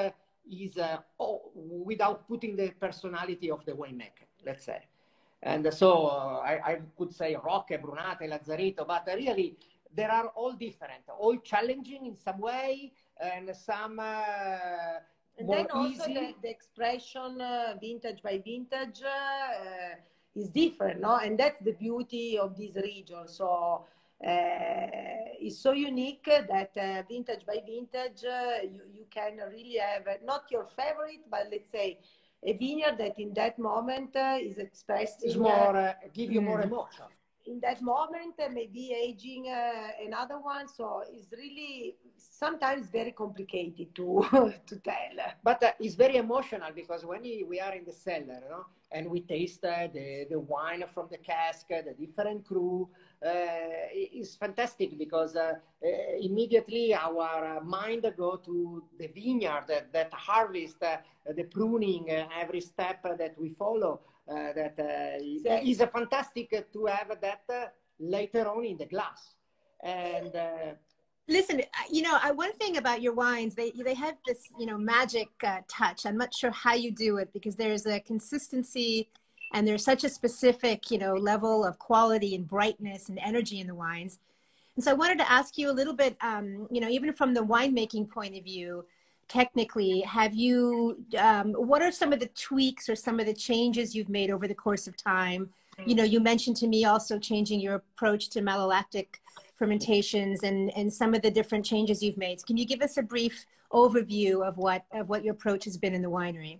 is uh, oh, without putting the personality of the winemaker, let's say. And so uh, I, I could say Rocche, Brunate, Lazzarito, but really there are all different, all challenging in some way, and some uh, and more then also easy. the, the expression uh, vintage by vintage uh, is different, no? And that's the beauty of this region. So uh, it's so unique that uh, vintage by vintage, uh, you, you can really have uh, not your favorite, but let's say a vineyard that in that moment uh, is expressing It's more, uh, give you mm. more emotion. In that moment, uh, maybe aging uh, another one. So it's really sometimes very complicated to to tell. But uh, it's very emotional because when you, we are in the cellar, you know, and we taste uh, the, the wine from the cask, the different crew, uh, it's fantastic because uh, uh, immediately our mind go to the vineyard, that, that harvest, uh, the pruning, uh, every step that we follow. Uh, that uh, is a fantastic to have that uh, later on in the glass. And uh, listen, you know, I, one thing about your wines, they they have this, you know, magic uh, touch. I'm not sure how you do it because there's a consistency and there's such a specific, you know, level of quality and brightness and energy in the wines. And so I wanted to ask you a little bit, um, you know, even from the winemaking point of view, technically, have you, um, what are some of the tweaks or some of the changes you've made over the course of time? You know, you mentioned to me also changing your approach to malolactic fermentations and, and some of the different changes you've made. Can you give us a brief overview of what, of what your approach has been in the winery?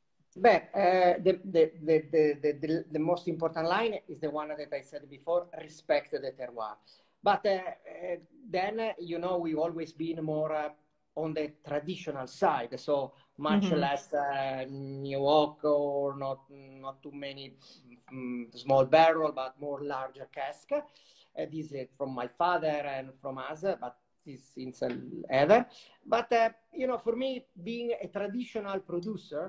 But uh, the, the, the, the, the, the most important line is the one that I said before, respect the terroir. But uh, uh, then, uh, you know, we've always been more uh, on the traditional side, so much mm-hmm. less uh, new oak or not not too many um, small barrel, but more larger cask. Uh, this is from my father and from us, but this since ever. But uh, you know, for me, being a traditional producer,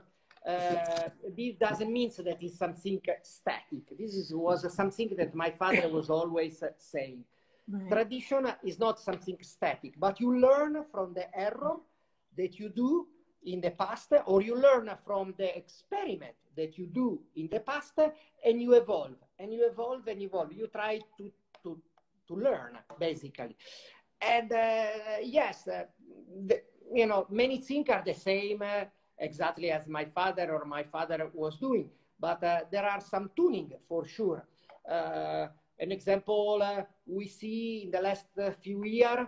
uh, this doesn't mean that it's something static. This is, was something that my father was always uh, saying. Right. Tradition is not something static, but you learn from the error that you do in the past, or you learn from the experiment that you do in the past, and you evolve, and you evolve and evolve. You try to, to, to learn, basically. And uh, yes, uh, the, you know, many things are the same uh, exactly as my father or my father was doing, but uh, there are some tuning for sure. Uh, An example uh, we see in the last uh, few years,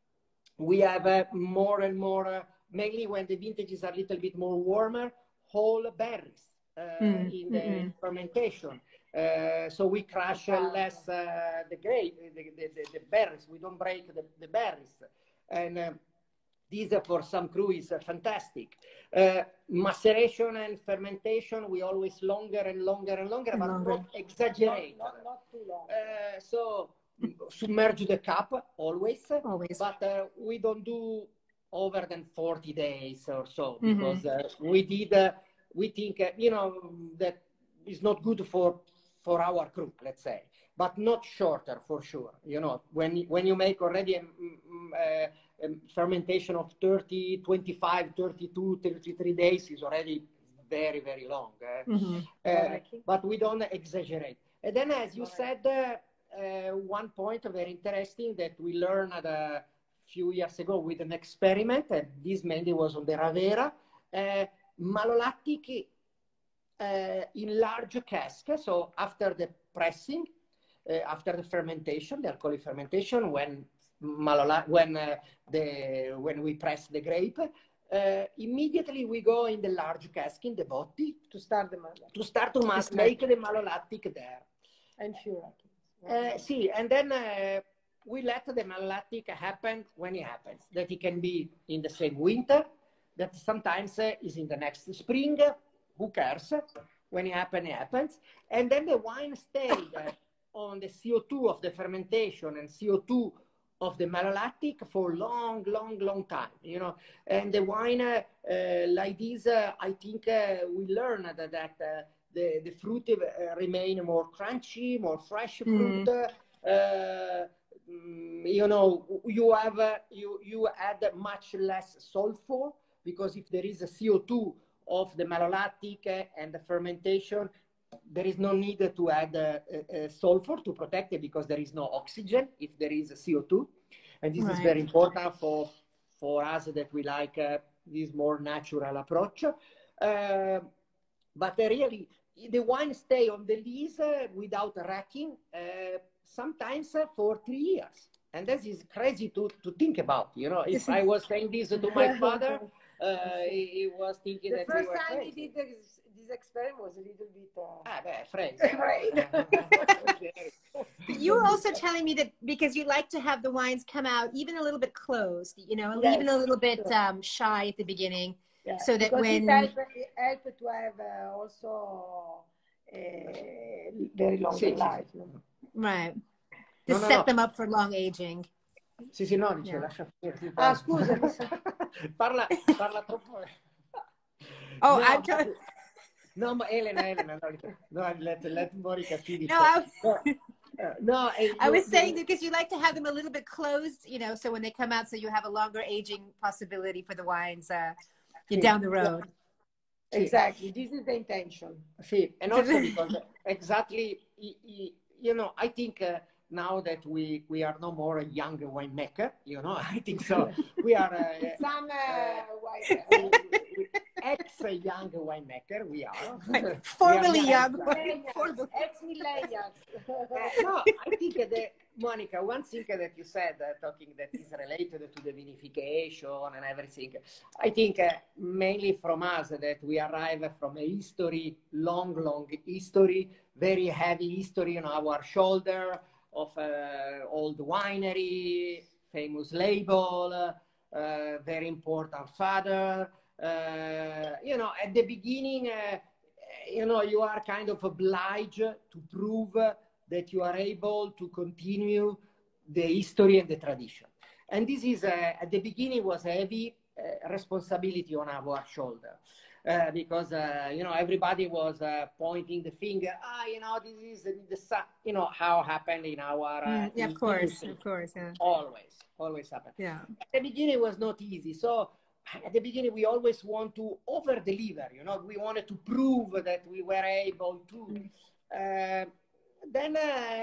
we have uh, more and more, uh, mainly when the vintages are a little bit more warmer, whole berries uh, mm, in the mm-hmm. fermentation. Uh, so we crush uh, less uh, the grape, the, the, the, the berries. We don't break the, the berries. And uh, these uh, for some crew is uh, fantastic. Uh, maceration and fermentation, we always longer and longer and longer, and but longer. Not exaggerate. Not, not, not too long. Uh, so submerge the cup always, always. but uh, we don't do over than forty days or so, because mm-hmm. uh, we did, uh, we think, uh, you know, that is not good for, for our crew, let's say, but not shorter for sure. You know, when, when you make already a, a, a fermentation of thirty, twenty-five, thirty-two, thirty-three days is already very, very long. Uh, mm-hmm. uh, but we don't exaggerate. And then, as you said, uh, uh, one point very interesting that we learned a few years ago with an experiment, and this mainly was on the Ravera, uh, malolactic uh, in large cask. So after the pressing, uh, after the fermentation, the alcoholic fermentation, when Malola when uh, the when we press the grape, uh, immediately we go in the large cask in the botti to start the malolactic. to start to ma make the malolactic there. And sure. Uh, see, and then uh, we let the malolactic happen when it happens. That it can be in the same winter, that sometimes uh, is in the next spring. Who cares? When it happens, it happens. And then the wine stays uh, on the C O two of the fermentation and C O two of the malolactic for long, long, long time, you know. And the wine, uh, uh, like this, uh, I think uh, we learned that, that uh, the, the fruit uh, remain more crunchy, more fresh fruit. Mm. Uh, you know, you have, uh, you, you add much less sulfur because if there is a C O two of the malolactic uh, and the fermentation, there is no need to add uh, uh, sulfur to protect it because there is no oxygen if there is a C O two. And this right. is very important for, for us that we like uh, this more natural approach. Uh, but uh, really, the wine stay on the lees uh, without racking, uh, sometimes uh, for three years. And this is crazy to, to think about. You know, if I was saying this to my father, uh, he, he was thinking the that first we were time crazy. he did this, this experiment was a little bit... Uh... Ah, beh, crazy. You were also telling me that because you like to have the wines come out even a little bit closed, you know, yes. even a little bit um, shy at the beginning, yeah. so that because when... it helps help to have uh, also a very long sì, life. Sì. Right. To no, set no, no. them up for long aging. Sì, sì, no, dice, yeah. lascia finire. Ah, scusa. parla, parla troppo. Oh, no, I'm trying... No, ma Elena, Elena, no, no let, let Monica finish. No, I, no, uh, no I was saying that because you like to have them a little bit closed, you know, so when they come out, so you have a longer aging possibility for the wines uh, sì. down the road. Sì. Exactly, this is the intention. Sì, and also because exactly, you know, I think uh, now that we we are no more a young winemaker, you know, I think so. We are uh, some uh, uh, wine, ex-young winemaker, we are. Formerly we are young. Ex-millennials. uh, no, I think that, Monica, one thing that you said, uh, talking that is related to the vinification and everything, I think uh, mainly from us that we arrive from a history, long, long history, very heavy history on our shoulder of uh, old winery, famous label, uh, very important father. Uh, you know, at the beginning, uh, you know, you are kind of obliged to prove that you are able to continue the history and the tradition. And this is, uh, at the beginning, was a heavy uh, responsibility on our shoulder. Uh, because, uh, you know, everybody was uh, pointing the finger, ah, you know, this is the, the you know, how happened in our... Uh, mm, yeah, of course, industry. Of course, yeah. Always, always happened. Yeah. At the beginning, it was not easy. So at the beginning, we always want to over-deliver, you know, we wanted to prove that we were able to. Mm. Uh, then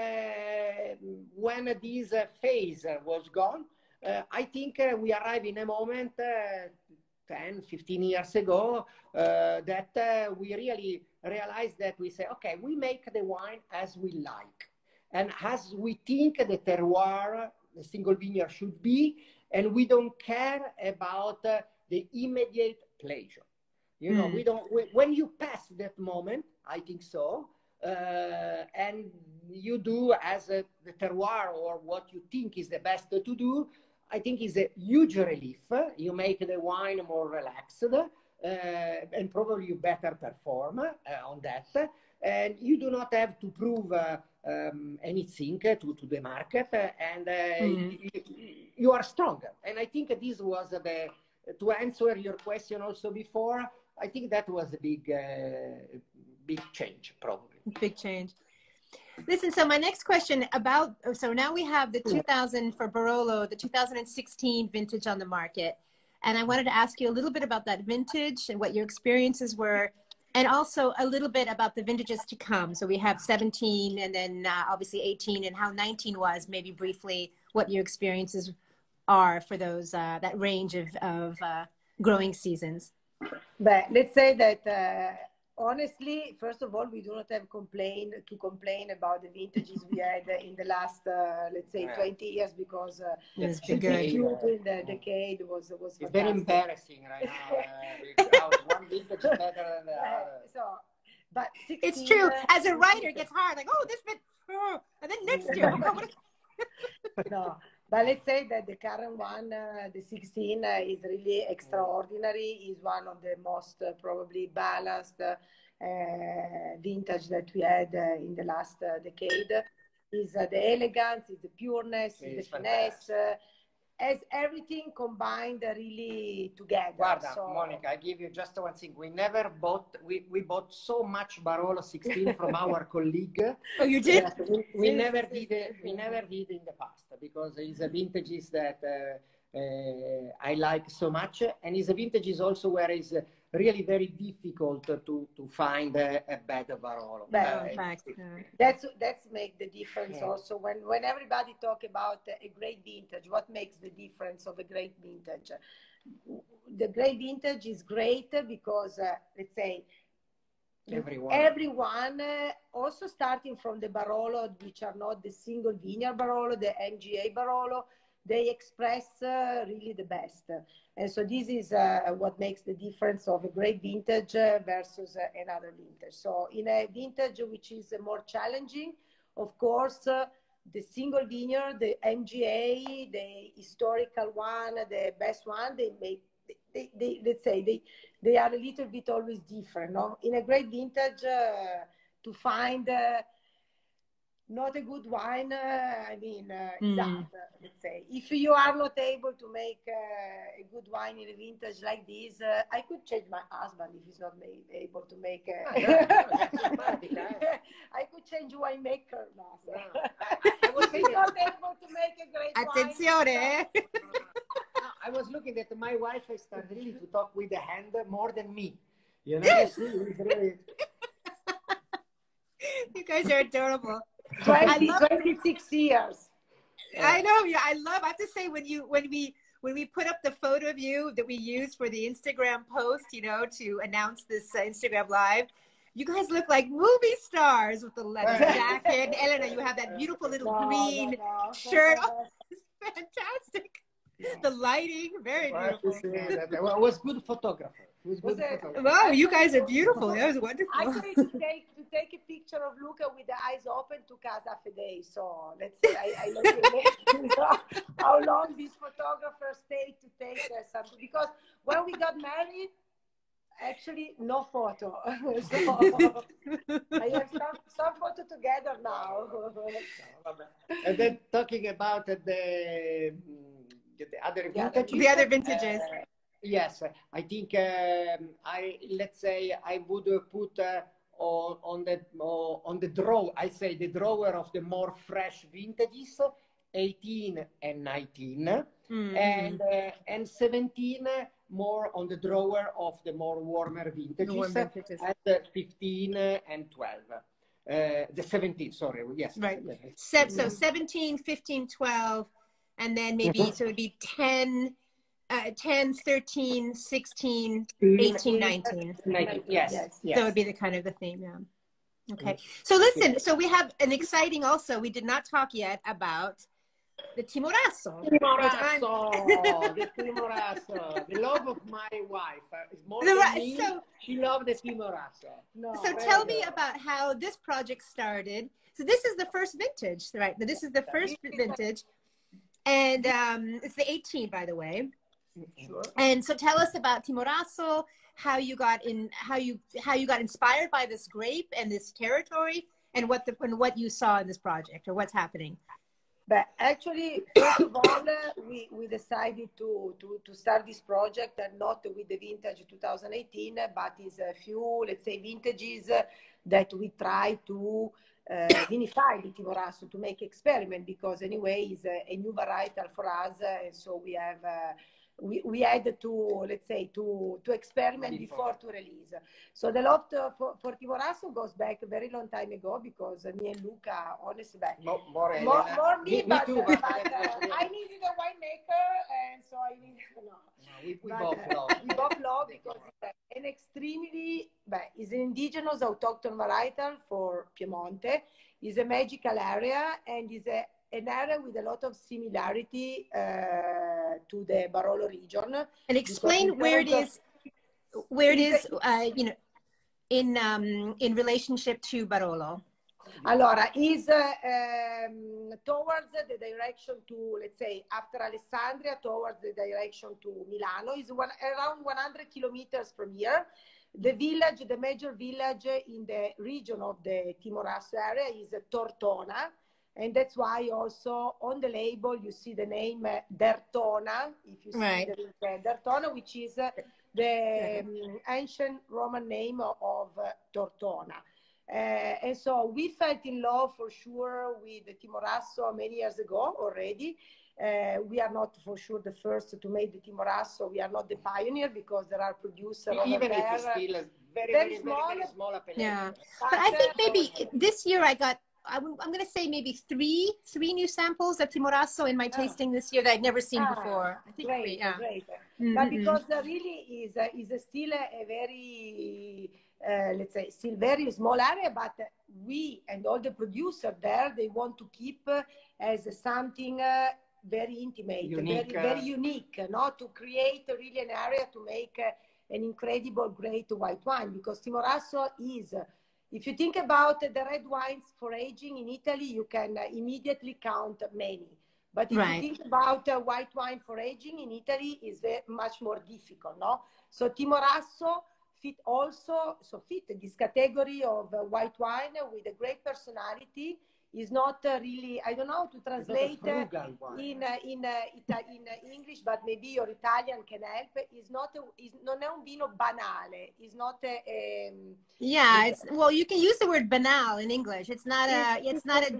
uh, when this uh, phase was gone, uh, I think uh, we arrived in a moment uh, ten, fifteen years ago uh, that uh, we really realized that we say, okay, we make the wine as we like and as we think the terroir, the single vineyard should be, and we don't care about uh, the immediate pleasure. You know, mm. we don't, we, when you pass that moment, I think so, uh, and you do as a, the terroir or what you think is the best to do, I think is a huge relief. You make the wine more relaxed, uh, and probably you better perform uh, on that. And you do not have to prove uh, um, anything to, to the market, uh, and uh, mm. you, you are stronger. And I think this was the, to answer your question also before, I think that was a big, uh, big change, probably. Big change. Listen, so my next question about, so now we have the two thousand for Barolo, the two thousand sixteen vintage on the market. And I wanted to ask you a little bit about that vintage and what your experiences were, and also a little bit about the vintages to come. So we have seventeen and then uh, obviously eighteen, and how nineteen was, maybe briefly what your experiences are for those, uh, that range of, of uh, growing seasons. But let's say that uh, honestly, first of all, we do not have complain to complain about the vintages we had in the last, uh, let's say, twenty years, because uh, it's the good. in the decade was was. It's very embarrassing right now. Uh, one vintage is better than the other. So, but sixteen, it's true. As a writer, it gets hard. Like, oh, this bit, oh, and then next year. No. But let's say that the current one, uh, the sixteen, uh, is really extraordinary. Is one of the most uh, probably balanced uh, vintage that we had uh, in the last uh, decade. Is uh, the elegance, is the pureness, is the finesse, uh, as everything combined uh, really together. Guarda, so, Monica, I give you just one thing. We never bought, we, we bought so much Barolo sixteen from our colleague. Oh, you did? We, we never did it, we never did in the past, because it's a vintages that uh, uh, I like so much. And it's a vintage is also where it's really very difficult to, to find a, a bad Barolo. No, Uh, in fact, it- no. That's that's make the difference Yeah. also when when everybody talk about a great vintage. What makes the difference of a great vintage? The great vintage is great because uh, let's say Everyone. everyone uh, also starting from the Barolo, which are not the single vineyard Barolo, the M G A Barolo, they express uh, really the best. And so this is uh, what makes the difference of a great vintage uh, versus uh, another vintage. So in a vintage which is uh, more challenging, of course, uh, the single vineyard, the M G A, the historical one, the best one, they make, they, they, let's say, they, they are a little bit always different. No? In a great vintage, uh, to find uh, not a good wine, uh, I mean, uh, it's Mm. hard, let's say. If you are not able to make uh, a good wine in a vintage like this, uh, I could change my husband if he's not made, able to make a... Ah, yeah, that's sympathetic, eh? I could change winemaker now. No, I, I, I was If he's saying, not able to make a great Attenzione, wine. eh? no, I was looking at my wife. I started really to talk with the hand more than me. You know, you see, it's really. You guys are adorable. twenty, I love- twenty-six years. I know. Yeah, I love. I have to say, when you when we when we put up the photo of you that we used for the Instagram post, you know, to announce this uh, Instagram live, you guys look like movie stars with the leather Right. jacket. And Elena, you have that beautiful little No, green no, no. shirt. Oh, it's fantastic. The lighting, very I have to beautiful. say that I was good photographer. He was Was good it- photographer. Wow, you guys are beautiful. That was wonderful. Actually, to take to take a picture of Luca with the eyes open took us half a day. So let's say I, I let you know how long this photographer stayed to take uh, something. Because when we got married, actually no photo. So I have some some photo together now. And then talking about the, mm, the other The other vintages. The other vintages. uh, yes, I think um, I let's say I would uh, put uh, on, on the uh, on the draw. I say the drawer of the more fresh vintages, eighteen and nineteen, Mhm. and uh, and seventeen more on the drawer of the more warmer vintages, The warm vintages. and uh, fifteen and twelve. Uh, the seventeen, sorry, yes. Right. yes. Se- so seventeen, fifteen, twelve, and then maybe, Mhm. so it'd be ten, uh, ten, thirteen, sixteen, eighteen, nineteen. nineteen, yes, Yes. yes. So it would be the kind of the theme, yeah. Okay. So listen, so we have an exciting also, we did not talk yet about the Timorasso. Timorasso, the Timorasso, the love of my wife. Uh, it's more The than ra- me. so- She loved the Timorasso. No, So very tell me good. about how this project started. So this is the first vintage, right? This is the first vintage. And um, it's the eighteen, by the way. Sure. And so tell us about Timorasso, how you got in, how you how you got inspired by this grape and this territory, and what the and what you saw in this project, or what's happening. But actually, first of all, uh, we, we decided to, to, to start this project and not with the vintage two thousand eighteen, but is a few, let's say, vintages uh, that we try to uh, vinify the Timorasso, to make experiment, because anyway, it's a, a new varietal for us. Uh, and so we have, uh, we, we had to, let's say, to, to experiment before. before to release. So the love to, for, for Timorasso goes back a very long time ago, because me and Luca, honestly, back, More, more, more, Elena. more me, me, me but, too. but, But, uh, I needed a winemaker, and so I needed, no. No, we, we But, both uh, love. we both love because it's an extremely, but it's an indigenous autochthon varietal for Piemonte. It's a magical area, and is a an area with a lot of similarity uh, to the Barolo region. And explain in where it terms is, where it It's is, uh, you know, in um, in relationship to Barolo. Allora, is uh, um, towards the direction to, let's say, after Alessandria, towards the direction to Milano, is one, around one hundred kilometers from here. The village, the major village in the region of the Timorasso area is Tortona. And that's why also on the label you see the name uh, Dertona, if you see Right. there is uh, Dertona, which is uh, the um, ancient Roman name of uh, Tortona. Uh, and so we fell in love for sure with the Timorasso many years ago already. Uh, we are not for sure the first to make the Timorasso. We are not the pioneer because there are producers over Even there. if it's still a very, very very, small. very, very small appellation. Yeah, But, but I think uh, maybe this year I got, I'm, I'm going to say maybe three, three new samples of Timorasso in my Ah. tasting this year that I'd never seen Ah, before. I think great, three, yeah. great. Mm-hmm. But because uh, really is uh, is still a, a very uh, let's say still very small area, but we and all the producers there, they want to keep uh, as something uh, very intimate, Unique, very very uh, unique, not to create really an area to make uh, an incredible great white wine, because Timorasso is. Uh, If you think about the red wines for aging in Italy, you can uh, immediately count many. But if Right. you think about uh, white wine for aging in Italy, is very much more difficult, no? So Timorasso fit also, so fit this category of uh, white wine with a great personality. Is not uh, really, I don't know how to translate uh, in uh, in uh, Ita- in uh, English, but maybe your Italian can help. Is not a, is non è un vino banale. Is not a, um, Yeah, it's, well, you can use the word banal in English. It's not a, it's, it's not a,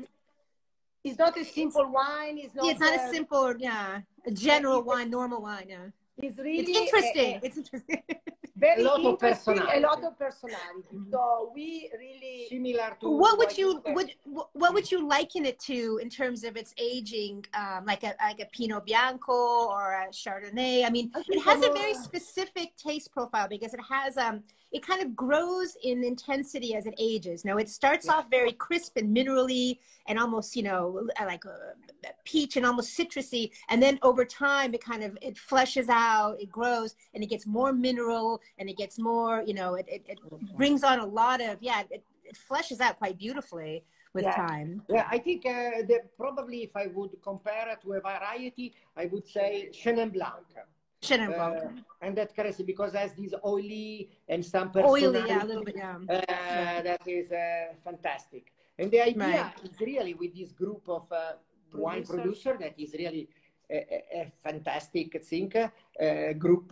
it's not a simple wine. It's not, it's not a uh, simple, yeah, a general it's, wine, normal wine. Yeah. It's really It's interesting. A, a, it's interesting. very A lot of interesting, a personality. lot of personality. So we really Similar to what would you Guadalupe. would what would you liken it to in terms of its aging, um, like a like a Pinot Bianco or a Chardonnay? I mean, it has a very specific taste profile because it has um it kind of grows in intensity as it ages. Now it starts Yeah. off very crisp and minerally and almost, you know, like a peach and almost citrusy, and then over time it kind of it fleshes out, it grows, and it gets more mineral, and it gets more, you know, it it, it brings on a lot of yeah. It, it fleshes out quite beautifully with Yeah. time. Yeah, I think uh, that probably if I would compare it to a variety, I would say Chenin Blanc. Chenin Blanc. Uh, and that crazy because it has this oily and some Oily, personality. yeah, a little bit, yeah. Uh, Right. That is uh, fantastic. And the idea Right. is really with this group of uh, wine producer that is really a, a, a fantastic thing, uh, group,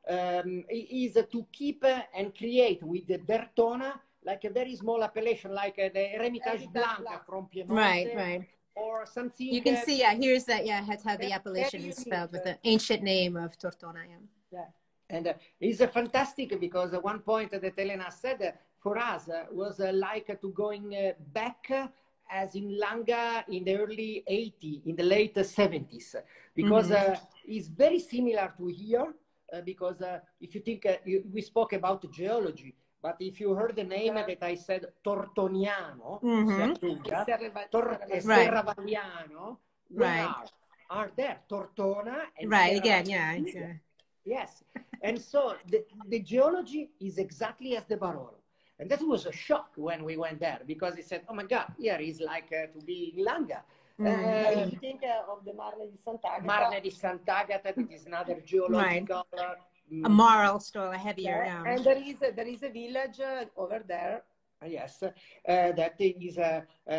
um, is to keep uh, and create with the Dertona like a very small appellation, like uh, the Hermitage Blanc from Piemonte. Right, right. Or something. You can uh, see, yeah, here's that, yeah, that's how the very appellation is unique, spelled with uh, the ancient name of Tortona, yeah. yeah. And uh, it's uh, fantastic because at one point that Elena said uh, for us uh, was uh, like uh, to going uh, back uh, as in Langa in the early eighties, in the late seventies, because Mm-hmm. uh, it's very similar to here, uh, because uh, if you think, uh, you, we spoke about geology, but if you heard the name Yeah. that I said, Tortoniano, Mm-hmm. Serravagliano, Serra- Tor- Serra- Right. Serravagliano, where Right. are? Are there Tortona and Right, again, yeah. Serravagliano. It's, uh, Yes. And so the, the geology is exactly as the Barolo. And that was a shock when we went there because he said, oh my God, here is like uh, to be in Langa. Mm. If Uh, you think uh, of the Marne di Sant'Agata. Marne di Sant'Agata, that is another geological. Uh, a marl store, a heavier, Yeah. yeah. And there is a, there is a village uh, over there. Yes, uh, that is uh,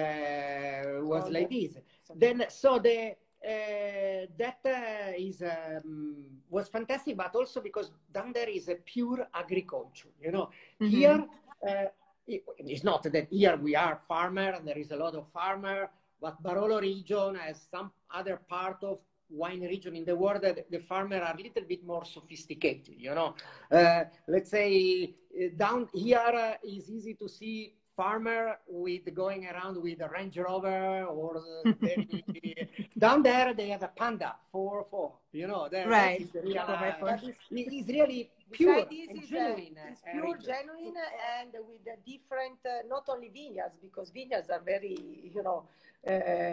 uh, was Oh, like this. Then so the uh, that uh, is um, was fantastic, but also because down there is a pure agriculture. You know, Mhm. here uh, it, it's not that here we are farmer and there is a lot of farmer, but Barolo region has some other part of wine region in the world that the farmer are a little bit more sophisticated, you know. Uh, let's say uh, down here uh, is easy to see farmer with going around with a Range Rover or uh, very, down there they have a Panda four four, you know. There, Right. that is the real, Four by four. uh, it is really pure This and is, genuine. uh, it's uh, pure, region. genuine, and with a different, uh, not only vineyards, because vineyards are very, you know, uh,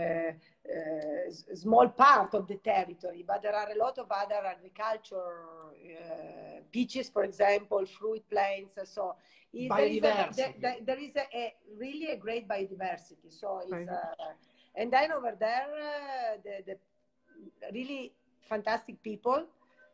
uh, s- small part of the territory, but there are a lot of other agriculture, uh, peaches, for example, fruit plains. So it, there is, a, Biodiversity. there, there is a, a really a great biodiversity. So it's, Right. uh, and then over there, uh, the, the really fantastic people.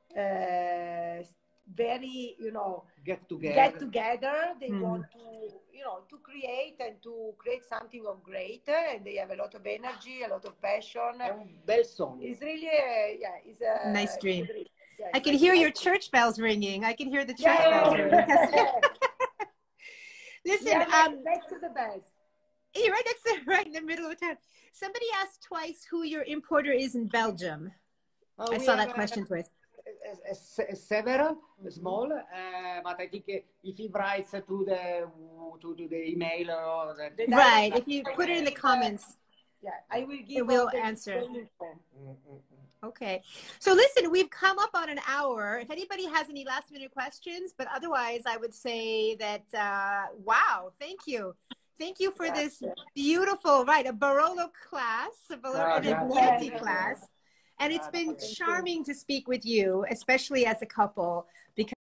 Uh, very, you know, Get together. get together. They Mm. want to, you know, to create and to create something of great. And they have a lot of energy, a lot of passion. È un bel sogno. It's really, a, yeah, it's a Nice dream. It's a dream. Yes, I can I hear think- your church bells ringing. I can hear the church Yeah, bells ringing. yeah. Listen, Yeah, um, next to the best. You're right next to, right in the middle of town. Somebody asked twice who your importer is in Belgium. Oh, I we saw have that question twice. a, a, a several mm-hmm. small, uh, but I think if he writes to the to, to the email or the, The right, direct- if you put it in the comments, yeah, I will give. it will all the answer. Mm-mm. Okay, so listen, we've come up on an hour. If anybody has any last minute questions, but otherwise, I would say that uh, wow, thank you. Thank you for Yes. this beautiful, right, a Barolo class, a Barolo, Oh, an yeah. Agnieti Yeah. class. And it's been Thank you. charming to speak with you, especially as a couple, because